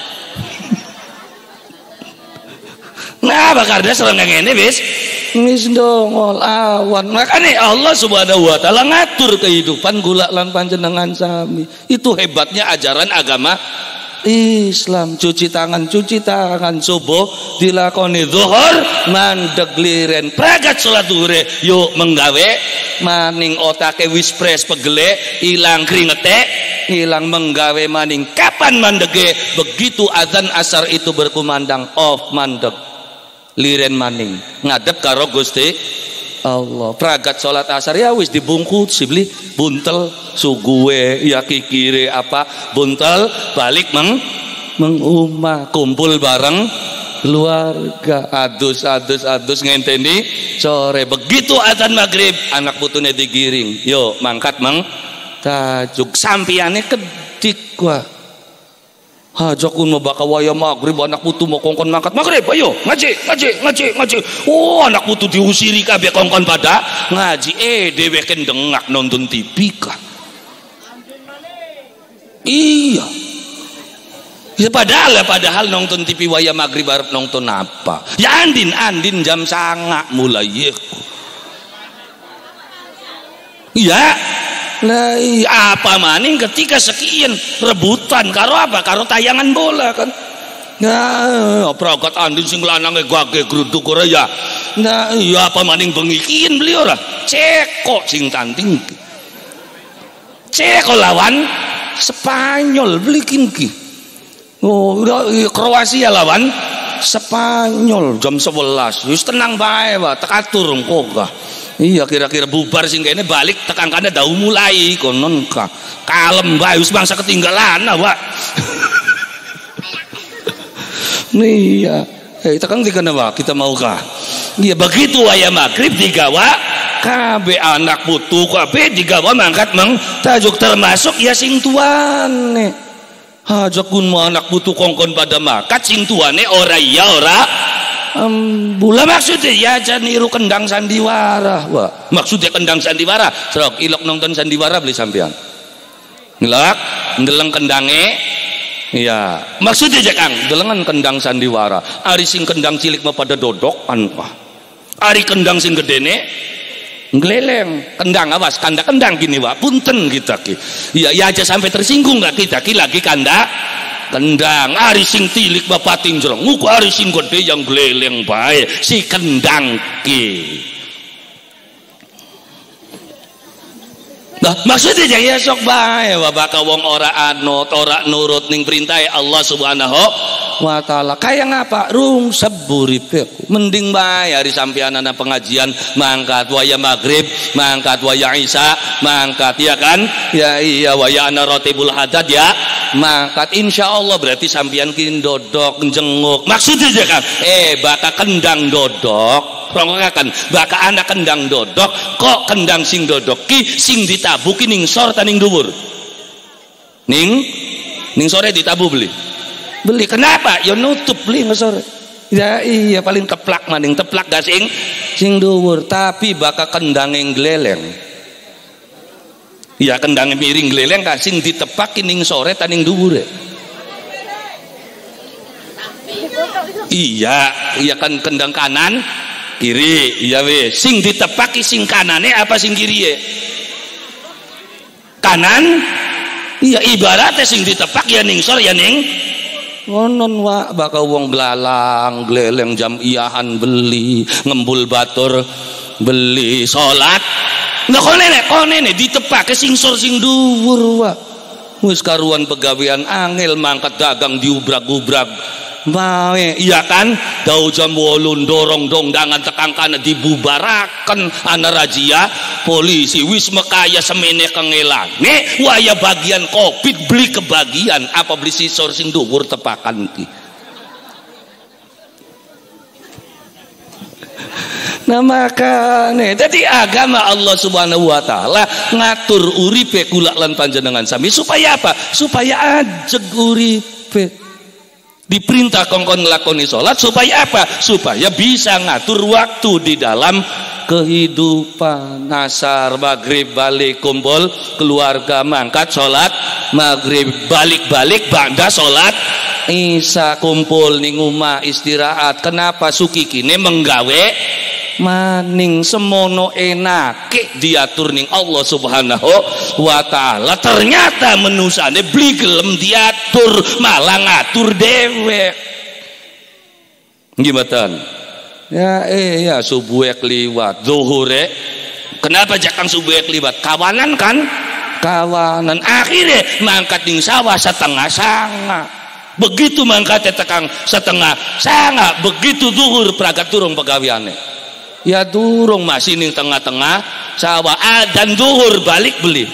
Nah bakarnya srengenge wis ndongol awan. Makanya Allah Subhanahu wa taala ngatur kehidupan gula lan panjenengan sami. Itu hebatnya ajaran agama Islam. Cuci tangan subuh dilakoni zuhur mandeg liren pragat salat zuhur yuk menggawe maning otake wis pres pegele ilang kringete ilang menggawe maning kapan mandege begitu azan asar itu berkumandang off mandeg liren maning ngadep karo Gusti Allah. Pragat salat asar ya wis dibungkus beli buntel suguwe ya kikire apa buntel balik mengumah kumpul bareng keluarga adus ngenteni sore begitu azan maghrib anak putune digiring yo mangkat tajuk sampiane kedik wah hajakun mau baka waya maghrib anak putu mau kongkon mangkat maghrib ayo ngaji oh anak putu diusiri kabeh kongkon pada ngaji dhewe kendengak nonton TV kah iya ya padahal nonton TV waya maghrib arep nonton apa ya andin jam 09.00 mulai iya nah apa maning ketika sekian rebutan karo apa karo tayangan bola kan nah pragat andin sing lanange gage gruduk ora ya nah iya apa maning bengi kian beli ora ceko sing tanding ceko lawan Spanyol beli kinki oh Kroasia lawan Spanyol jam 11 wis tenang bae Pak tekatur engko kah iya kira-kira bubar sing kene balik tekan kana dah mulai konon kah kalem bae wis bangsa ketinggalan Pak nih ya tekan dikana Pak kita mau kah iya begitu waya maghrib digawa kabeh anak putu kabeh digawa mangkat tajuk termasuk ya sing tuane hajakun mau anak putu kongkon pada makat sing tuane ora iya ora bula maksudnya ya aja niru kendang sandiwara wah maksudnya kendang sandiwara serok ilok nonton sandiwara beli sampean ngelak ndeleng kendange iya maksudnya aja Kang delengan kendang sandiwara ari sing kendang cilik mah pada dodok apa ari kendang sing gedene ngeleleng kendang awas kendang gini Pak punten kita ki ya aja sampai tersinggung nggak kita ki lagi kendang ari sing tilik bapak tinjrong nguku ari sing gede yang geleleng bae si kendang ki nah maksudnya ya sok bae bapak wong ora anut ora nurut ning perintah Allah Subhanahu wa ta'ala kayak ngapa rung seburipe mending bae hari sampean ana pengajian mangkat waya maghrib mangkat waya isya mangkat ya kan ya iya waya ana rotibul hadad ya mangkat insyaallah berarti sampean ki dodok jenguk maksudnya aja kan baka kendang dodok rongkakan baka anak kendang dodok kok kendang sing dodok ki sing ditabuki ning sor taning dhuwur ning sore ditabu beli kenapa ya nutup beli ngesore ya iya paling teplak maning teplak gak sing dhuwur tapi baka kendang yang gleleng ya kendang miring gleleng gak sing ditepak ning sore taning dhuwur iya kan kendang kanan kiri iya weh sing ditepaki sing kanane apa sing kiri kanan iya ibaratnya sing ditepak ya ning sor ya ning ngonon wa bakal wong glalang gleleng jam iyahan beli ngembul batur beli salat nah konene ditepake sing sor sing dhuwur wa wis karuan pegawean angel mangkat dagang diubrag-ubrag bae iya kan dau jam 8 dorong dongdangan tekang kana dibubaraken ana razia polisi wis mekaya semene kengelane waya bagian covid beli kebagian apa beli sisor sing dhuwur tepakan ki nah makane jadi agama Allah Subhanahu wa ta'ala ngatur uripe kula lan panjenengan sami supaya apa supaya ajeg uripe diperintah kongkon ngelakoni sholat supaya apa supaya bisa ngatur waktu di dalam kehidupan asar maghrib balik kumpul keluarga mangkat sholat maghrib balik bangda sholat isya kumpul ning omah istirahat kenapa suki kini menggawe maning semono enake diatur ning Allah Subhanahu wa ta'ala ternyata menusane beli gelem diatur malah ngatur dewek gimana ya subuh kliwat zuhure kenapa jakang subuh kliwat kawanan kan kawanan akhirnya mangkat ning sawah setengah sanga begitu mangkat tekang setengah sanga begitu zuhur pragat turung pegawiane ya durung masih ning tengah-tengah sawah dan zuhur balik beli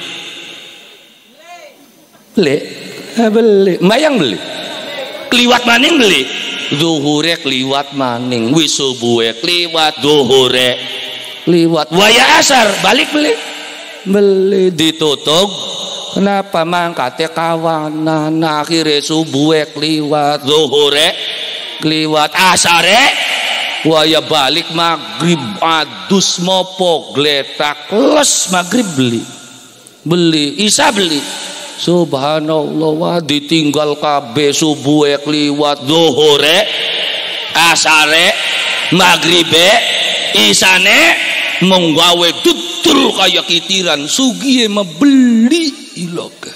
mayang beli kliwat maning beli zuhure kliwat maning wis subuhe kliwat zuhure kliwat waya asar balik beli ditutup kenapa mangkate kawanan akhire subuhe kliwat zuhure kliwat asare waya balik maghrib adus mopo gletak les maghrib beli isya beli subhanallah wah ditinggal kabeh subuhe kliwat zuhure asare maghribe isane menggawe tutul kaya kitiran sugiye membeli ilok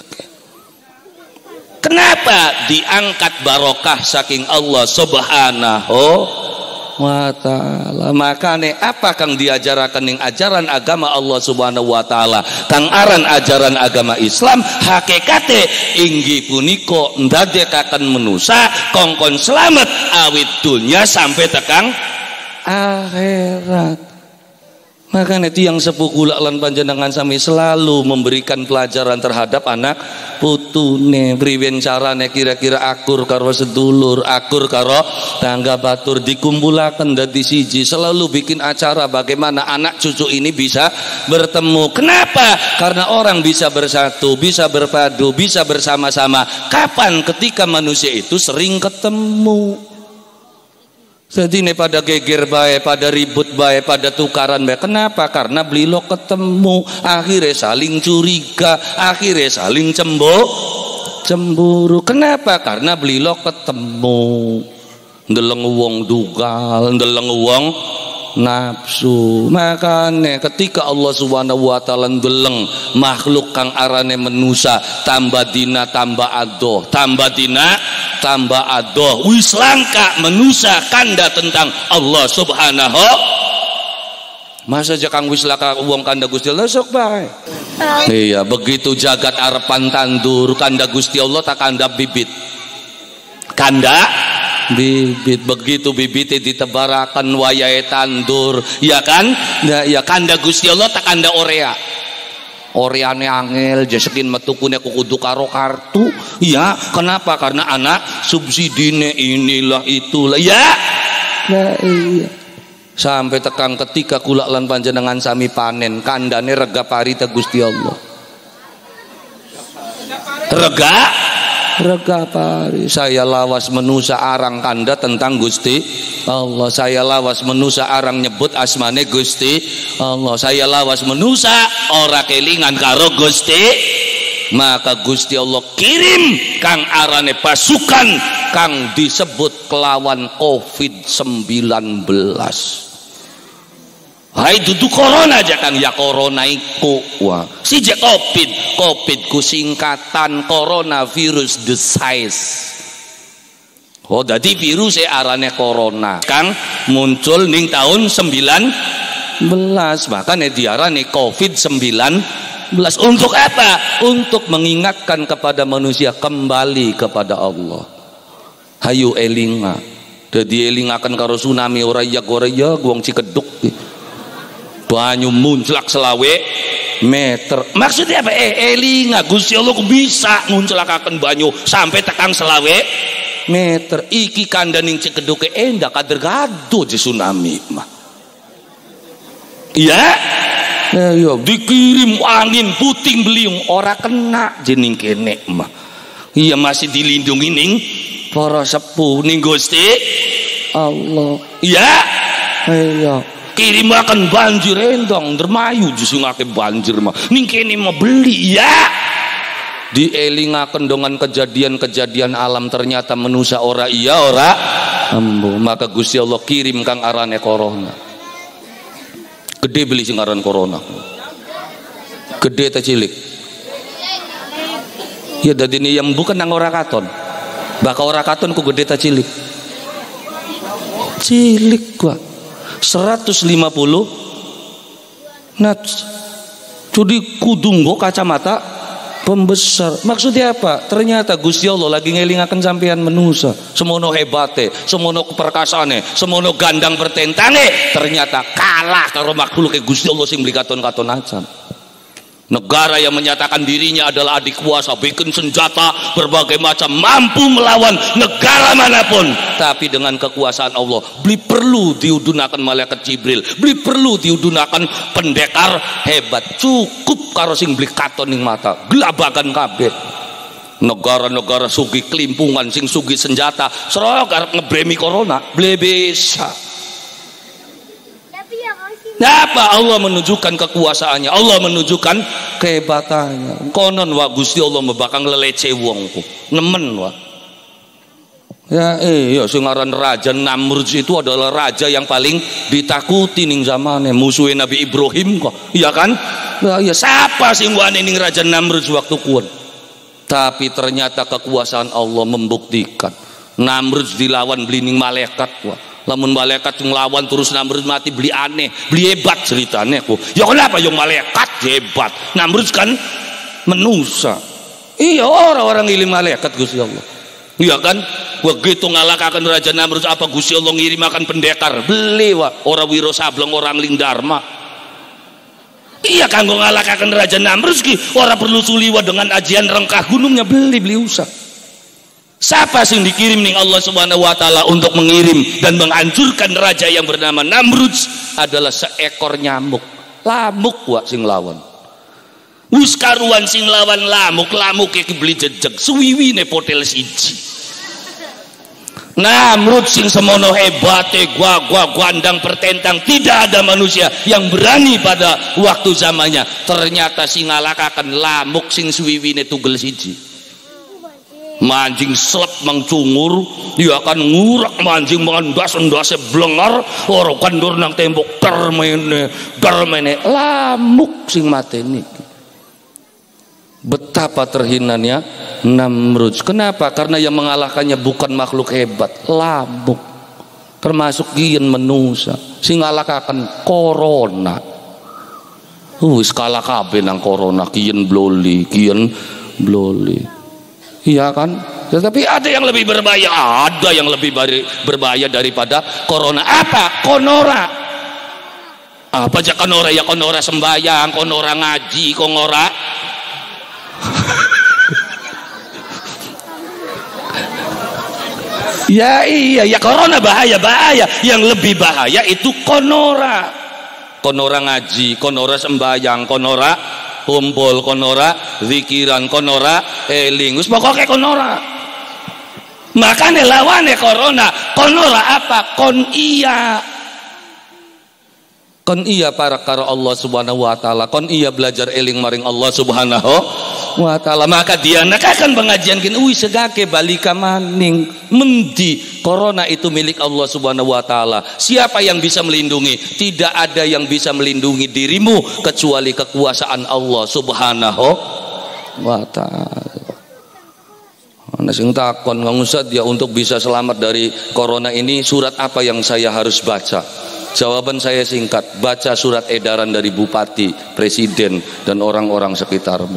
kenapa diangkat barokah saking Allah Subhanahu wa ta'ala. Makane apa kang diajarakan ning ajaran agama Allah Subhanahu wa taala, kang aran ajaran agama Islam, hakikate inggih punika ndadekaken manusa kongkon selamat awit dunya sampai tekang akhirat. Makanya tiang sepuh kula lan panjenengan sami selalu memberikan pelajaran terhadap anak putune. Priwen carane kira-kira akur karo sedulur, akur karo tangga batur, dikumpulaken dadi siji. Selalu bikin acara bagaimana anak cucu ini bisa bertemu. Kenapa? Karena orang bisa bersatu, bisa berpadu, bisa bersama-sama. Kapan? Ketika manusia itu sering ketemu. Jadi ini pada geger bae, pada ribut bae, pada tukaran bae. Kenapa? Karena belilo ketemu, akhirnya saling curiga, akhirnya saling cemburu. Kenapa? Karena belilo ketemu. Ndeleng wong dugal, ndeleng wong nafsu. Makanya ketika Allah Subhanahu wa taala ndeleng makhluk kang arane manusa, tambah dina tambah adoh, tambah dina tambah adoh, wis langka manusa kanda tentang Allah Subhanahu. Masa aja kang wis laka wong kanda Gusti Allah sok bae. Iya, begitu jagat arepan tandur, kanda Gusti Allah tak kanda bibit. Kanda bibit, begitu bibitnya ditebarakan wayahe tandur, ya kan? Ya kanda Gusti Allah tak kanda orea. Oreane angel, jesekin metukune kudu karo kartu. Ya, kenapa? Karena anak subsidine inilah itulah. Ya. Nah, iya. Sampai tekang ketika kula lan panjenengan sami panen, kandane rega parita Gusti Allah. Rega pari. Saya lawas menusa arang kanda tentang Gusti Allah. Saya lawas menusa arang nyebut asmane Gusti Allah. Saya lawas menusa ora kelingan karo Gusti. Maka Gusti Allah kirim kang arane pasukan kang disebut kelawan COVID-19. Hai dudu corona aja kang, ya corona iku. Wah, si je COVID ku singkatan coronavirus disease. Oh, dadi virus arane corona kang muncul ning tahun 19, makanya diarani COVID-19. Untuk apa? Untuk mengingatkan kepada manusia kembali kepada Allah. Hayu elinga. Dadi elingaken karo tsunami ora ya wong Cikeduk. Banyu munclak selawe meter. Maksudnya apa? Elinga Gusti Allah bisa ngunclakaken banyu sampai tekang selawe meter. Iki kandaning Cikeduke endah kader gaduh di tsunami mah. Iya. Ayo dikirim angin puting beliung ora kena jening kene mah. Iya masih dilindungi ning para sepuh ning Gusti Allah. Iya. Ayo kirimakan banjir endong dermayu justru ngake banjir mah ning kene mah beli ya. Dielingaken dengan kejadian-kejadian alam, ternyata manusia ora iya ora ambo. Maka Gusti Allah kirim kang arane corona. Gede beli sing aran corona. Gede ta cilik? Ya dadi ini yang bukan nang ora katon. Bakal ora katon ku gede ta cilik? Cilik gua. 150 nats. Jadi kudunggo kacamata pembesar. Maksudnya apa? Ternyata Gusti Allah lagi ngelingaken sampean manusia. Semono hebate, semono perkasane, semono gandang pertentane, ternyata kalah karo makhluk Gusti Allah sing beli katon-katon acan. Negara yang menyatakan dirinya adalah adik kuasa, bikin senjata berbagai macam, mampu melawan negara manapun, tapi dengan kekuasaan Allah beli perlu diudunakan malaikat Jibril, beli perlu diudunakan pendekar hebat, cukup karo sing beli katon ning mata gelabakan kabeh. Negara-negara sugi kelimpungan sing sugi senjata serok arep ngebremi corona beli bisa. Apa? Allah menunjukkan kekuasaannya, Allah menunjukkan kehebatannya. Konon wa Gusti Allah membakang lelece wongku nemen wa. Ya iya sing aran Raja Namrud itu adalah raja yang paling ditakuti ning zamane, musuhnya Nabi Ibrahim kok. Iya kan? Ya iya siapa sing wani ning Raja Namrud waktu kuwen. Tapi ternyata kekuasaan Allah membuktikan Namrud dilawan blining malaikat wa. Lamun malaikat nglawan terus Namrud mati beli aneh, beli hebat ceritanya ku. Ya kenapa yang malaikat hebat? Namrud kan manusia. Iya orang-orang ngiling malaikat Gusti Allah. Iya kan? Begitu ngalahkan Raja Namrud apa Gusti Allah ngirimakan pendekar. Beli wa orang Wiro Sableng orang Lingdarma. Iya kanggo ngalahkan Raja Namrud ki orang perlu suliwa dengan ajian rengkah gunungnya beli usah. Siapa sing dikirim ning Allah Subhanahu wa taala untuk mengirim dan menghancurkan raja yang bernama Namrud adalah seekor nyamuk. Lamuk wa sing lawan. Wis karuan sing lawan lamuk iki beli jejeg suwiwine potel siji. Namrud sing semono hebate gua gandang pertentang tidak ada manusia yang berani pada waktu zamannya. Ternyata sing ngalahkaken lamuk sing suwiwine tugel siji. Manjing slep mangcungur dia akan ngurak manjing mengendas-endase blengar ora kandur nang tembok termene lamuk sing mateni. Betapa terhinanya Namrud. Kenapa? Karena yang mengalahkannya bukan makhluk hebat, lamuk. Termasuk kian manusia sing ngalahkaken corona. Wis kalah kabeh nang corona kian bloli. Iya kan? Tetapi ada yang lebih berbahaya, ada yang lebih berbahaya daripada corona. Apa? Konora. Apa aja konora? Ya konora sembahyang, konora ngaji, konora. Ya iya, ya corona bahaya. Yang lebih bahaya itu konora. Konora ngaji, konora sembahyang, konora kumpul, konora zikiran, konora eling, wis pokoke konora. Makanya lawane corona, konora apa? Kon iya para karo Allah Subhanahu wa taala, kon iya belajar eling maring Allah Subhanahu wa taala. Maka dia nakakan pengajian kini wis segake balika maning mendi corona itu milik Allah Subhanahu wa taala. Siapa yang bisa melindungi? Tidak ada yang bisa melindungi dirimu kecuali kekuasaan Allah Subhanahu wa taala. Ana sing takon Kang Ustaz ya, untuk bisa selamat dari corona ini surat apa yang saya harus baca? Jawaban saya singkat, baca surat edaran dari bupati, presiden dan orang-orang sekitarmu.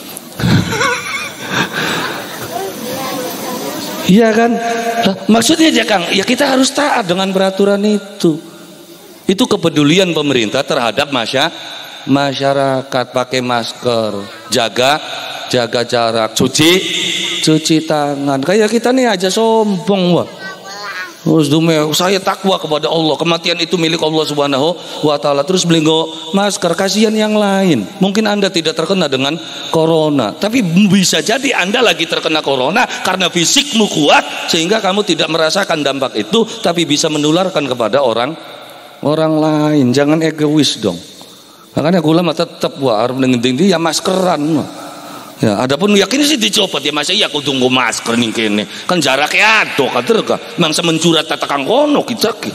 Iya kan? Maksudnya aja Kang, ya kita harus taat dengan peraturan itu. Itu kepedulian pemerintah terhadap masyarakat, pakai masker, jaga jarak, cuci tangan. Kayak kita nih aja sombong wah. Saya takwa kepada Allah, kematian itu milik Allah Subhanahu wa taala. Terus beli masker, kasihan yang lain. Mungkin Anda tidak terkena dengan corona, tapi bisa jadi Anda lagi terkena corona karena fisikmu kuat sehingga kamu tidak merasakan dampak itu, tapi bisa menularkan kepada orang lain. Jangan egois dong. Makanya ulama tetap harus mengenting dia maskeran. Ya, adapun yakin sih dicopot ya masa iya aku tunggu masker nih kene kan jaraknya adoh kader ka mangsa mencurat tatakang kono kita ki.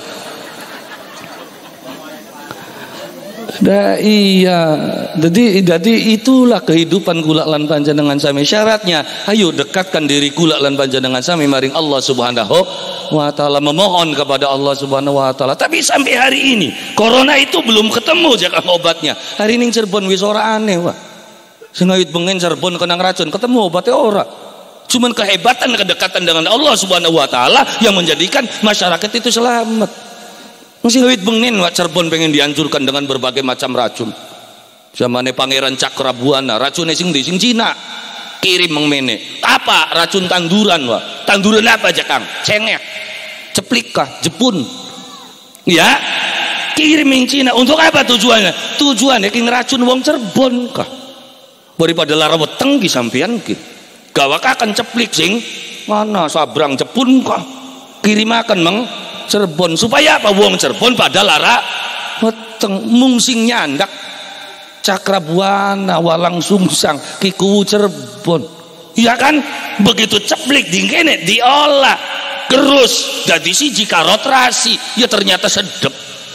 Iya, jadi itulah kehidupan kula lan panjenengan sami. Syaratnya, ayo dekatkan diri kula lan panjenengan sami maring Allah Subhanahu wa taala, memohon kepada Allah Subhanahu wa taala. Tapi sampai hari ini corona itu belum ketemu jakang obatnya. Hari ini Cirebon wis ora aneh wah. Sengawit bengen Cirebon kenang racun ketemu obatnya ora. Cuman kehebatan kedekatan dengan Allah Subhanahu wa taala yang menjadikan masyarakat itu selamat. Sengawit bengen wak Cirebon pengen dihancurkan dengan berbagai macam racun. Zamane Pangeran Cakrabuana racunnya sing Cina kirim mengmene. Apa? Racun tanduran wak. Tanduran apa aja Kang? Cengek, ceplik kah? Jepun. Ya, kirim yang Cina. Untuk apa tujuannya? Tujuannya king racun wong Cirebon kah? Daripada lara weteng ki sampean ki gawakaken ceplik sing mana sabrang Jepun kah kirimaken meng Cirebon supaya apa wong Cirebon pada lara weteng mung sing nyandak Cakrabuana Walang Sungsang Kiku Cirebon. Iya kan begitu ceplik dingkene diolah terus dadi siji karot rasi ya ternyata sedep.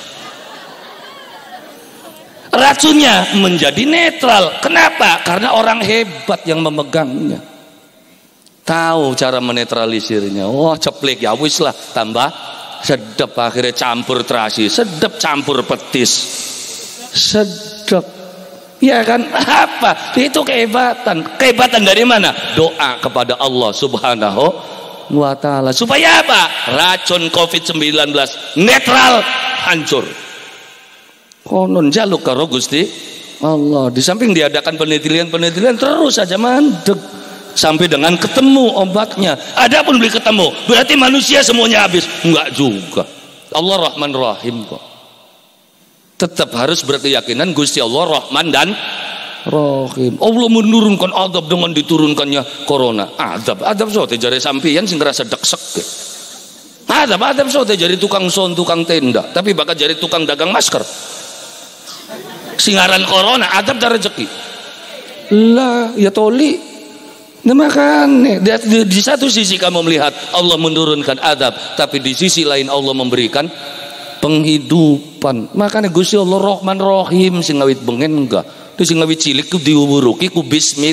Racunnya menjadi netral. Kenapa? Karena orang hebat yang memegangnya tahu cara menetralisirnya. Wah ceplik ya wis lah tambah sedep, akhirnya campur terasi, sedep campur petis, sedep. Ya kan, apa? Itu kehebatan. Kehebatan dari mana? Doa kepada Allah Subhanahu wa ta'ala. Supaya apa? Racun COVID-19 netral, hancur. Konon jaluk karo Gusti Allah. Di samping diadakan penelitian terus saja mandek sampai dengan ketemu obatnya. Adapun belum ketemu, berarti manusia semuanya habis. Enggak juga. Allah Rahman Rahim kok. Tetap harus berkeyakinan Gusti Allah Rahman dan Rahim. Allah menurunkan azab dengan diturunkannya corona. Azab sote jari sampeyan sing ngerasa deksek. Azab sote jari tukang son, tukang tenda, tapi bakal jari tukang dagang masker. Singaran corona azab dan rezeki. Lah ya toli. Nah makanya di satu sisi kamu melihat Allah menurunkan azab, tapi di sisi lain Allah memberikan penghidupan. Makanya Gusti Allah Rahman Rahim sing ngawit bengen enggak. Itu sing ngawit cilik ku diuburuki ku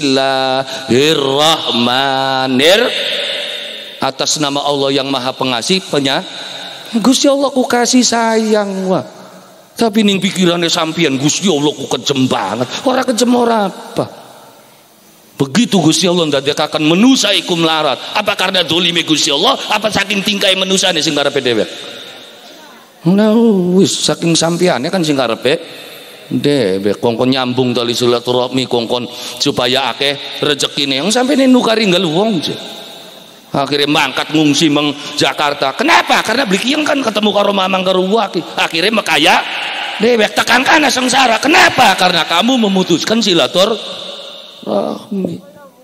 bismillahirrahmanir, atas nama Allah yang Maha Pengasih Gusti Allah ku kasih sayang wah. Tapi ning pikirannya sampean Gusti Allah ku kejem banget. Ora kejem ora apa. Begitu Gusti Allah ndadekaken manusa iku melarat. Apa karena dolime Gusti Allah? Apa saking tingkai manusane sing karepe dhewek? Nah wis saking sampeane kan sing karepe dhewek kongkon nyambung tali silaturahmi kongkon supaya akeh rezekine yang sampene nukari nggal wong je. Akhirnya mangkat ngungsi meng Jakarta. Kenapa? Karena belikiang kan ketemu karo mamang karo waki. Akhirnya makaya dhewek tekan kana sengsara. Kenapa? Karena kamu memutuskan silaturahmi.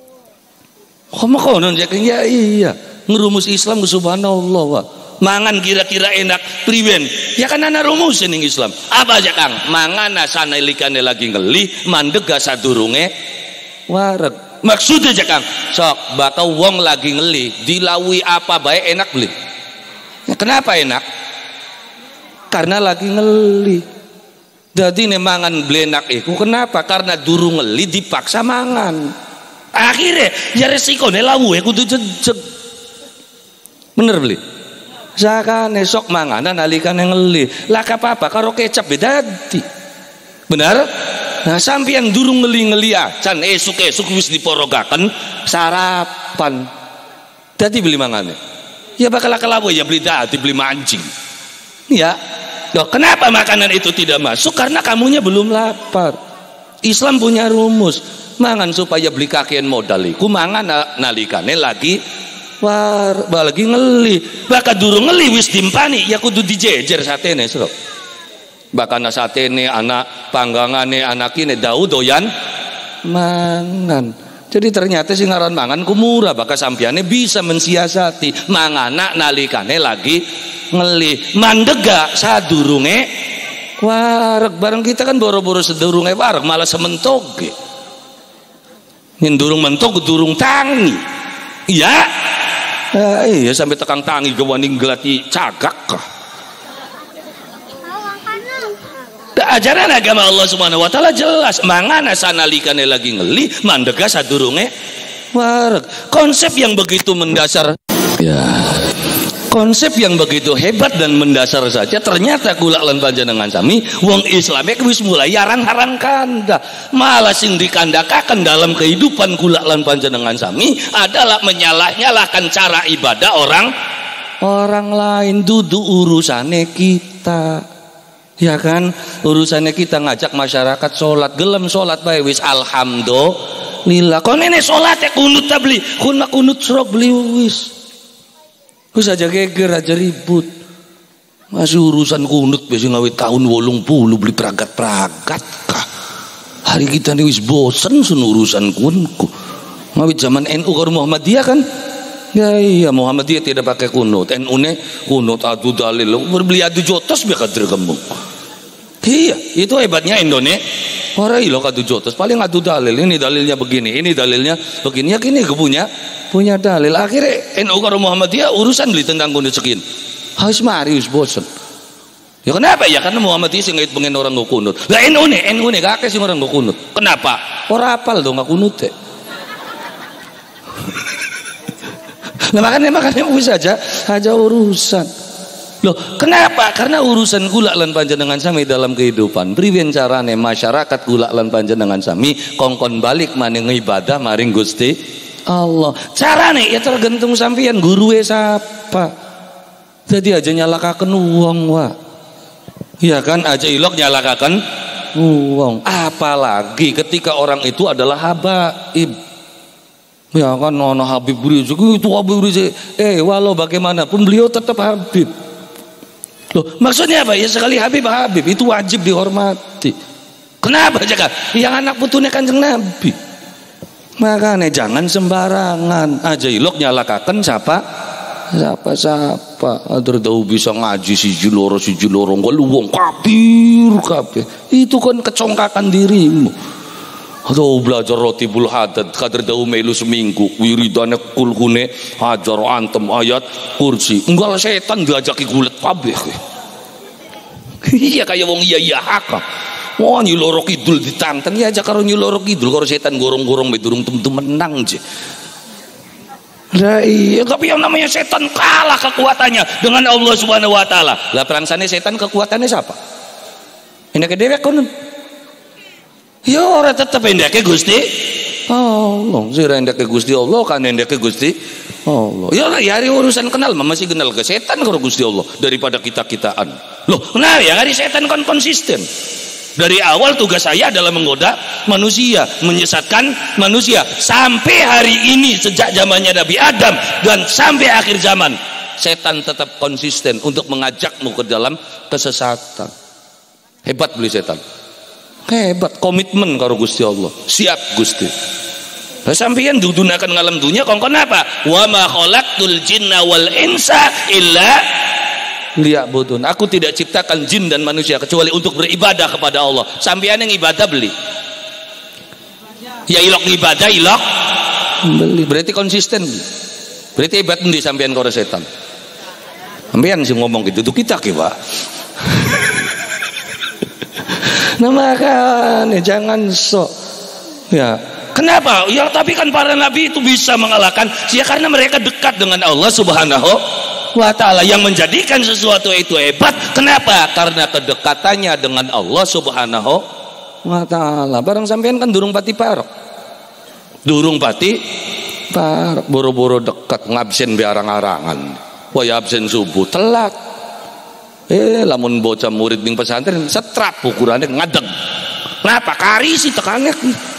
Kok konon ya iya ngerumus Islam subhanallah wa. Mangan kira-kira enak priwen ya kan ana rumusin ning Islam apa aja Kang mangan sanalikane lagi ngelih mandega sadurunge wareg maksudnya aja Kang sok bakal wong lagi ngelih dilawi apa bae enak beli ya, kenapa enak karena lagi ngelih jadi mangan blenak iku kenapa karena durung ngelih dipaksa mangan akhirnya ya resikonya lawu kudu jejeg bener beli sakane sok manganan nalikane ngelih lah apa karo kecap beda di benar nah sampeyan durung ngeli-ngeli acan esuk wis diporogaken sarapan dadi beli mangane ya bakal kelabu ya beli dadi beli mancing ya loh kenapa makanan itu tidak masuk karena kamunya belum lapar. Islam punya rumus mangan supaya beli kakean modal iku mangan nalikane lagi lagi ngeli bakal durung ngeli wis dimpani ya kudu dijejer satene sro bakana satene anak panggangane anak ini Daud doyan mangan jadi ternyata sing aran mangan ku murah bakal sampeane bisa mensiasati mangana nalikane lagi ngeli mandega sadurunge wareg bareng kita kan boro-boro sedurunge wareg malah sementok ngin durung mentok durung tangi iya iya sampai tekang tangi gewaning gelati cagak kah ajaran agama Allah Subhanahu wa taala jelas mangana sanalikane lagi ngeli mandega sadurunge wareg konsep yang begitu mendasar ya konsep yang begitu hebat dan mendasar saja ternyata kula lan panjenengan sami wong Islame wis mulai yaran-haran kanda malah sing dikandakaken dalam kehidupan kula lan panjenengan sami adalah menyalah-nyalahkan cara ibadah orang lain dudu urusane kita ya kan urusannya kita ngajak masyarakat sholat gelem sholat bae wis alhamdulillah kon ini sholat ya kunut ta beli kun mak kunut srok beli wis aja geger aja ribut masih urusan kunut biasa ngawit tahun 80 beli peragat-peragat kah hari kita ini wis bosen sun urusan kunku ngawit zaman NU ke Muhammadiyah kan ya iya Muhammadiyah tidak pakai kunut NU ne kunut adu dalil berbeli adu jotos biar kader kembung iya itu hebatnya Indonesia orang ilo adu jotos paling adu dalil ini dalilnya begini ini dalilnya begini ya kini punya dalil akhirnya NU karo Muhammadiyah urusan beli tentang kunut sekian harus marius bosen ya kenapa ya karena Muhammadiyah sih ngait pengen orang gak kunut lah NU nih kakek sih orang gak kunut kenapa orang apal dong gak kunut ya nah makanya bisa aja urusan Loh, kenapa? Karena urusan kula lan panjenengan sami dalam kehidupan. Priwen carane masyarakat kula lan panjenengan sami kongkon balik maning ibadah maring Gusti Allah. Carane ya tergantung sampeyan gurue sapa. Jadi aja nyalakaken wong wa. Iya kan, aja ilok nyalakaken wong. Apalagi ketika orang itu adalah habaib. Ya kan, ono Habib Rizik itu Habib Rizik. Walau bagaimanapun beliau tetap Habib. Loh, maksudnya apa? Ya sekali Habib itu wajib dihormati. Kenapa jangan? Yang anak putune Kanjeng Nabi. Makanya jangan sembarangan aja ilok nyalakaken siapa. Adur tahu bisa ngaji siji loro nggo luwung kafir kabeh. Itu kan kecongkakan dirimu. Aduh belajar roti bul hadad kader tahu melu seminggu wiridane kulkune hajar antem ayat kursi. Enggak setan diajaki gulet kabeh. Iya kaya wong iya haka. Wah nyiloro kidul ditantang ya aja karo nyiloro kidul karo setan gorong-gorong durung tentu menang je. Lah iya, tapi yang namanya setan kalah kekuatannya dengan Allah Subhanahu wa taala. Lah perangsane setan kekuatannya siapa? Endake dewek kono. Ya ora tetep endake Gusti Allah. Sira endake Gusti Allah kan endake Gusti Allah. Ya hari urusan kenal masih kenal ke setan karo Gusti Allah daripada kita-kitaan. Loh, kenapa ya hari setan kan konsisten. Dari awal tugas saya adalah menggoda manusia, menyesatkan manusia sampai hari ini sejak zamannya Nabi Adam dan sampai akhir zaman setan tetap konsisten untuk mengajakmu ke dalam kesesatan. Hebat beli setan. Hebat, komitmen karo Gusti Allah. Siap Gusti. Lah sampeyan dudunaken ngalam dunya kongkon apa? Wa ma khalaqtul jinna wal insa illa liya'budun. Aku tidak ciptakan jin dan manusia kecuali untuk beribadah kepada Allah. Sampeyan yang ibadah beli. Ya ilok ibadah ilok beli. Berarti konsisten. Berarti hebat endi sampeyan karo setan. Sampeyan sing ngomong gitu tuh kita ki, Pak. Nah makanya jangan sok. Ya. Kenapa? Ya tapi kan para nabi itu bisa mengalahkan. Ya karena mereka dekat dengan Allah Subhanahu wa ta'ala yang menjadikan sesuatu itu hebat. Kenapa? Karena kedekatannya dengan Allah Subhanahu wa ta'ala. Barang sampean kan durung pati parok. Boro-boro dekat ngabsen biarang-arangan. Wah ya absen subuh telat. Lamun bocah murid ning pesantren setrap ukurane ngadeg. Kenapa? Kari sih tekannya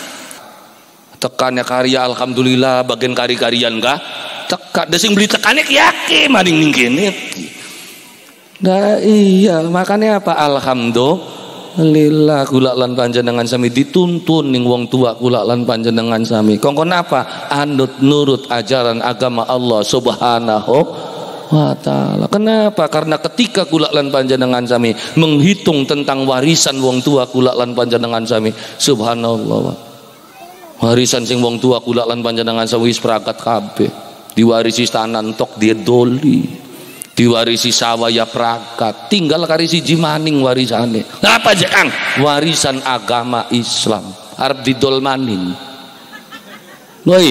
karya alhamdulillah bagian kari-karian kah? Teka desing beli tekane yakin maning ning kene. Nah iya, makanya apa? Alhamdulillah kula lan panjenengan sami dituntun ning wong tua kula lan panjenengan sami. Kongkon apa? Anut nurut ajaran agama Allah Subhanahu wa taala. Kenapa? Karena ketika kula lan panjenengan sami menghitung tentang warisan wong tua kula lan panjenengan sami, subhanallah. Warisan sing wong tua kula lan panjenengan sami wis prakat kabeh. Diwarisi tanah entok dia doli, diwarisi sawah ya prakat, tinggal kari siji maning warisane. Apa aja Kang? Warisan agama Islam arep didol maning. Woi.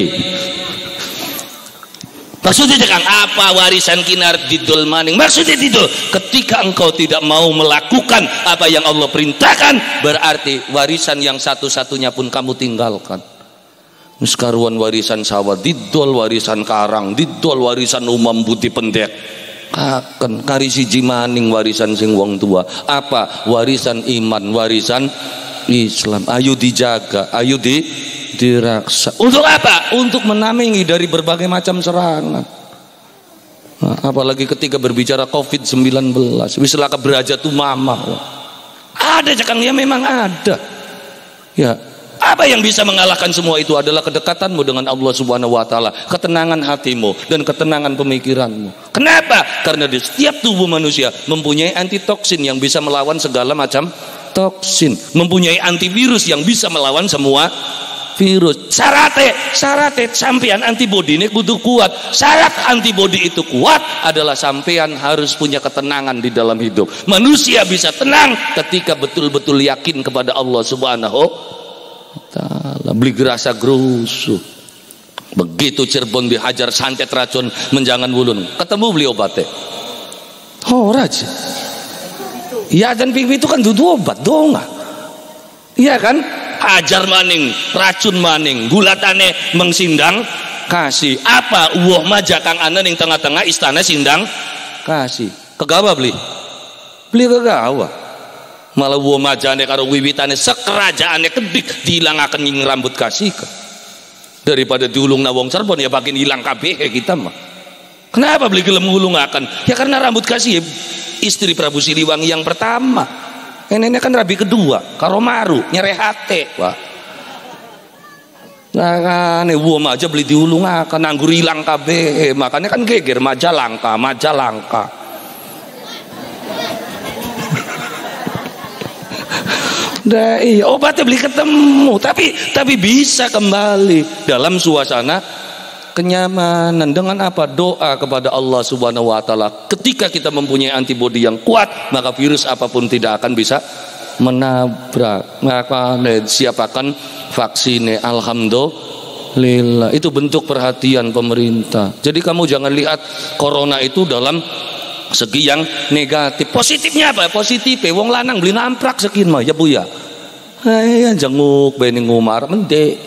Maksudnya Kang apa warisan kinar didol maning? Maksudnya didol ketika engkau tidak mau melakukan apa yang Allah perintahkan, berarti warisan yang satu-satunya pun kamu tinggalkan. Karuan warisan sawah didol, warisan karang didol, warisan umam budi pendek akan kari siji maning warisan sing wong tua. Apa? Warisan iman, warisan Islam. Ayo dijaga, ayo diraksa. Untuk apa? Untuk menamengi dari berbagai macam serangan. Nah, apalagi ketika berbicara COVID-19 wislaka berajat tuh mama. Ada Kang, ya memang ada. Ya. Apa yang bisa mengalahkan semua itu adalah kedekatanmu dengan Allah Subhanahu wa taala, ketenangan hatimu dan ketenangan pemikiranmu. Kenapa? Karena di setiap tubuh manusia mempunyai antitoksin yang bisa melawan segala macam toksin, mempunyai antivirus yang bisa melawan semua virus. Syarat sampean antibodi ini kudu kuat. Syarat antibodi itu kuat adalah sampean harus punya ketenangan di dalam hidup. Manusia bisa tenang ketika betul-betul yakin kepada Allah Subhanahu ta'ala. Beli gerasa gerusuh. Begitu Cirebon dihajar santet racun menjangan wulun, ketemu beli obatnya. Ora aja. Ya dan pipi itu kan dudu obat dong. Iya kan? Ajar maning, racun maning, gulatane mengsindang kasih. Apa uwoh maja kang ana ning tengah-tengah istana sindang kasih. Kegawa beli kegawa. Malah uwoh majane karo wiwitane sekerajaane kedik dihilangaken ing rambut kasih. Daripada diulungna wong Cirebon ya makin hilang kabeh kita mah. Kenapa beli gelem ngulungaken? Ya karena rambut kasih istri Prabu Siliwangi yang pertama. Ini kan rabi kedua karo maru nyerehate, Pak. Nah kan uwoh maja beli diulungaken anggur hilang kabeh. Makanya kan geger maja langka. Iya, obatnya beli ketemu, tapi bisa kembali dalam suasana kenyamanan dengan apa? Doa kepada Allah Subhanahu wa taala. Ketika kita mempunyai antibodi yang kuat, maka virus apapun tidak akan bisa menabrak. Maka siapakan vaksinnya, alhamdulillah. Itu bentuk perhatian pemerintah. Jadi kamu jangan lihat corona itu dalam segi yang negatif. Positifnya apa? Positif wong lanang beli namprak sekin mah ya Bu ya. Jenguk bening ngumar mende.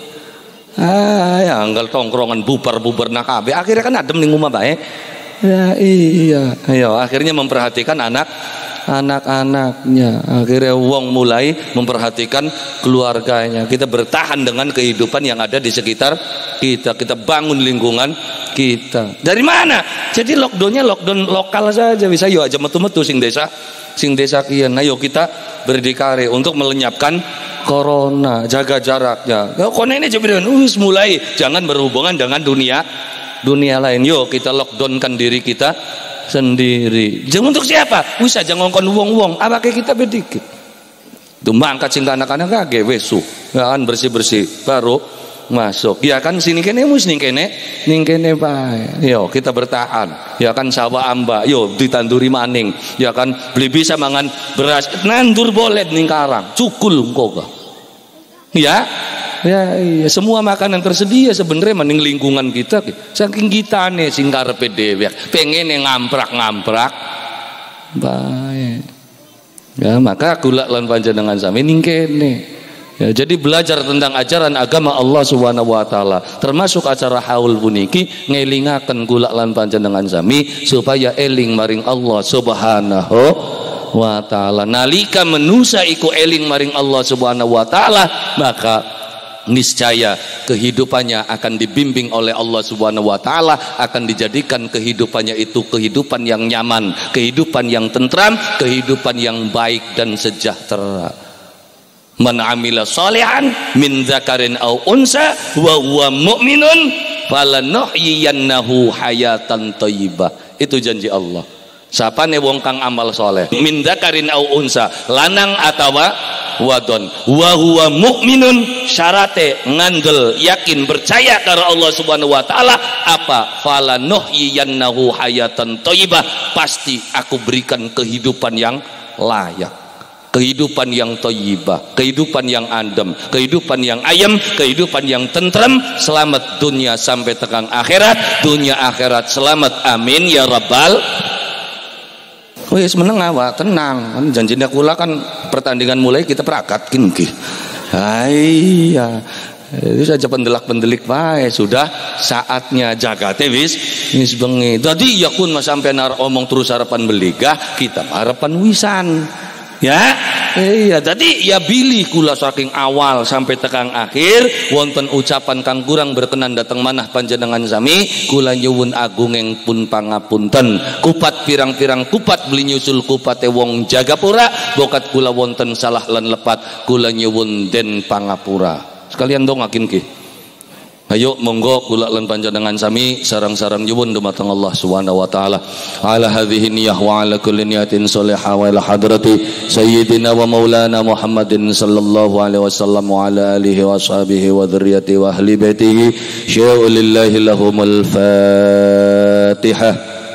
Anggal tongkrongan bubar nak kabeh. Akhirnya kan adem ning omah bae. Ya iya. Ayo akhirnya memperhatikan anak-anaknya. Akhirnya wong mulai memperhatikan keluarganya. Kita bertahan dengan kehidupan yang ada di sekitar kita. Kita bangun lingkungan kita. Dari mana? Jadi lockdownnya lockdown lokal saja. Bisa yo aja metu-metu sing desa kian. Ayo kita berdikari untuk melenyapkan corona, jaga jaraknya. Corona ini wis mulai jangan berhubungan dengan dunia lain. Yuk kita lockdownkan diri kita sendiri. Jangan untuk siapa? Wis aja ngongkon wong-wong. Apa kayak kita berdikit. Tuh mangkat sing anak-anak kage wesu. Kan bersih-bersih baru masuk. Ya kan sini kene mus ning kene bae. Yo kita bertahan. Ya kan sawah amba. Yo ditanduri maning. Ya kan beli bisa mangan beras nandur boleh ning karang. Cukul engko. Ya semua makanan tersedia sebenarnya maning lingkungan kita. Saking kitane sing karepe dhewe pengene ngamprak bae. Ya maka kula lan panjenengan sami ning kene. Ya, jadi belajar tentang ajaran agama Allah Subhanahu wa taala termasuk acara haul puniki ngelingaken kula lan panjenengan sami supaya eling maring Allah Subhanahu wa taala. Nalika manusa iku eling maring Allah Subhanahu wa taala, maka niscaya kehidupannya akan dibimbing oleh Allah Subhanahu wa taala, akan dijadikan kehidupannya itu kehidupan yang nyaman, kehidupan yang tentram, kehidupan yang baik dan sejahtera. Man amila sholihan min dzakarin aw unsa wa huwa mu'minun falanuhyiyannahu hayatan thayyibah. Itu janji Allah. Sapane wong kang amal soleh min dzakarin aw unsa, lanang atawa wadon, wa huwa mu'minun, syarate ngandel yakin percaya karo Allah Subhanahu wa taala apa? Falanuhyiyannahu hayatan thayyibah, pasti aku berikan kehidupan yang layak, kehidupan yang thayyibah, kehidupan yang adem, kehidupan yang ayem, kehidupan yang tentrem, selamat dunia sampai tekan akhirat, dunia akhirat selamat, amin ya rabbal. Wis meneng awak tenang, kan janjinya kula kan pertandingan mulai kita perakat kinki. Iya. Itu saja pendelak-pendelik bae, sudah saatnya jagate wis bengi. Tadi ya kun mas sampai nar omong terus harapan beligah, kita harapan wisan. Ya, iya. Tadi ya bilih kula saking awal sampai tekan akhir wonten ucapan kang kurang berkenan dateng manah panjenengan sami, kula nyuwun agunging pun pangapunten. Kupat pirang-pirang kupat beli nyusul kupate wong Jagapura, bokat kula wonten salah lan lepat, kula nyuwun den pangapura. Sekalian dongakin ki. Ayo monggo kula lan panjenengan sami sarang-sarang nyuwun dumateng Allah Subhanahu wa taala ala hadhihi niyyah wa ala kulli niyatin shalihah wa ila hadrati sayyidina wa maulana Muhammadin sallallahu alaihi wasallam wa ala alihi wa sahbihi wa dzurriyyati wa ahli baitihi sya'u lillahi lahumul fatihah.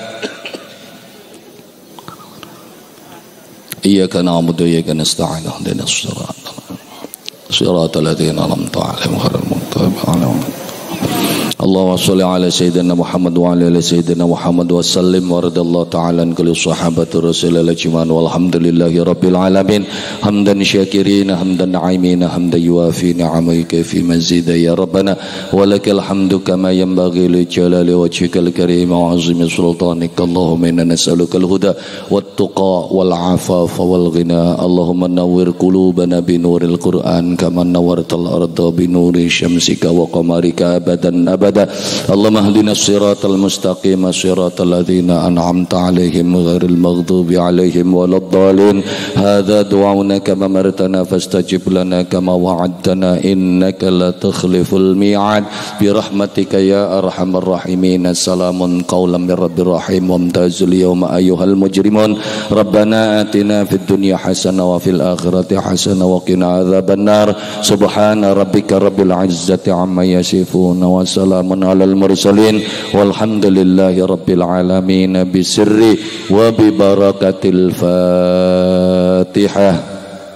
Iyyaka na'budu wa iyyaka nasta'in ihdinas siratal ladzina an'amta 'alaihim ghairil maghdubi 'alaihim. Allahumma sholli ala sayyidina Muhammad wa ala sayyidina Muhammad wa sallim wa radallahu ta'ala an kulli sahabati rasulillah ajma'in walhamdulillahi rabbil alamin hamdan syakirin hamdan na'imin hamdan yuafi ni'amaika fi mazida ya rabbana walakal hamdu kama yanbaghi li jalali wajhikal karim wa 'azimi sultanika Allahumma inna nas'aluka al-huda wat tuqa wal 'afafa wal ghina Allahumma nawwir qulubana bi nuril Qur'an kama nawwartal arda bi nuri syamsika wa qamarika abadan Allahumma hdina siratal mustaqim siratal ladzina an'amta 'alaihim ghairil maghdubi 'alaihim waladdallin hadza du'auna kama martana fastajib lana kama wa'adtana innaka la tukhliful mi'ad bi rahmatika ya arhamar rahimin assalamun qaulan mir rabbir rahim wamtazil yawma ayyuhal mujrimun rabbana atina fid dunya hasanah wa fil akhirati hasanah wa qina adzabannar subhana rabbika rabbil izzati amma yasifun wa salamun alal mursalin walhamdulillahi rabbil alamin bisirri wa bi barakatil Fatihah.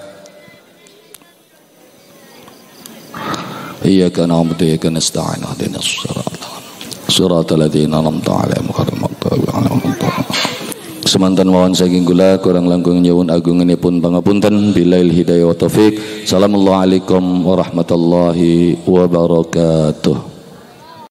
Iyyaka na'budu wa iyyaka nasta'in ihdinas siratal ladzina an'amta 'alaihim ghairil maghdubi 'alaihim waladdallin. Semanten mawon saking kula kurang langkung nyuwun agunganipun pangapunten billail hidayah wa taufik. Assalamualaikum warahmatullahi wabarakatuh.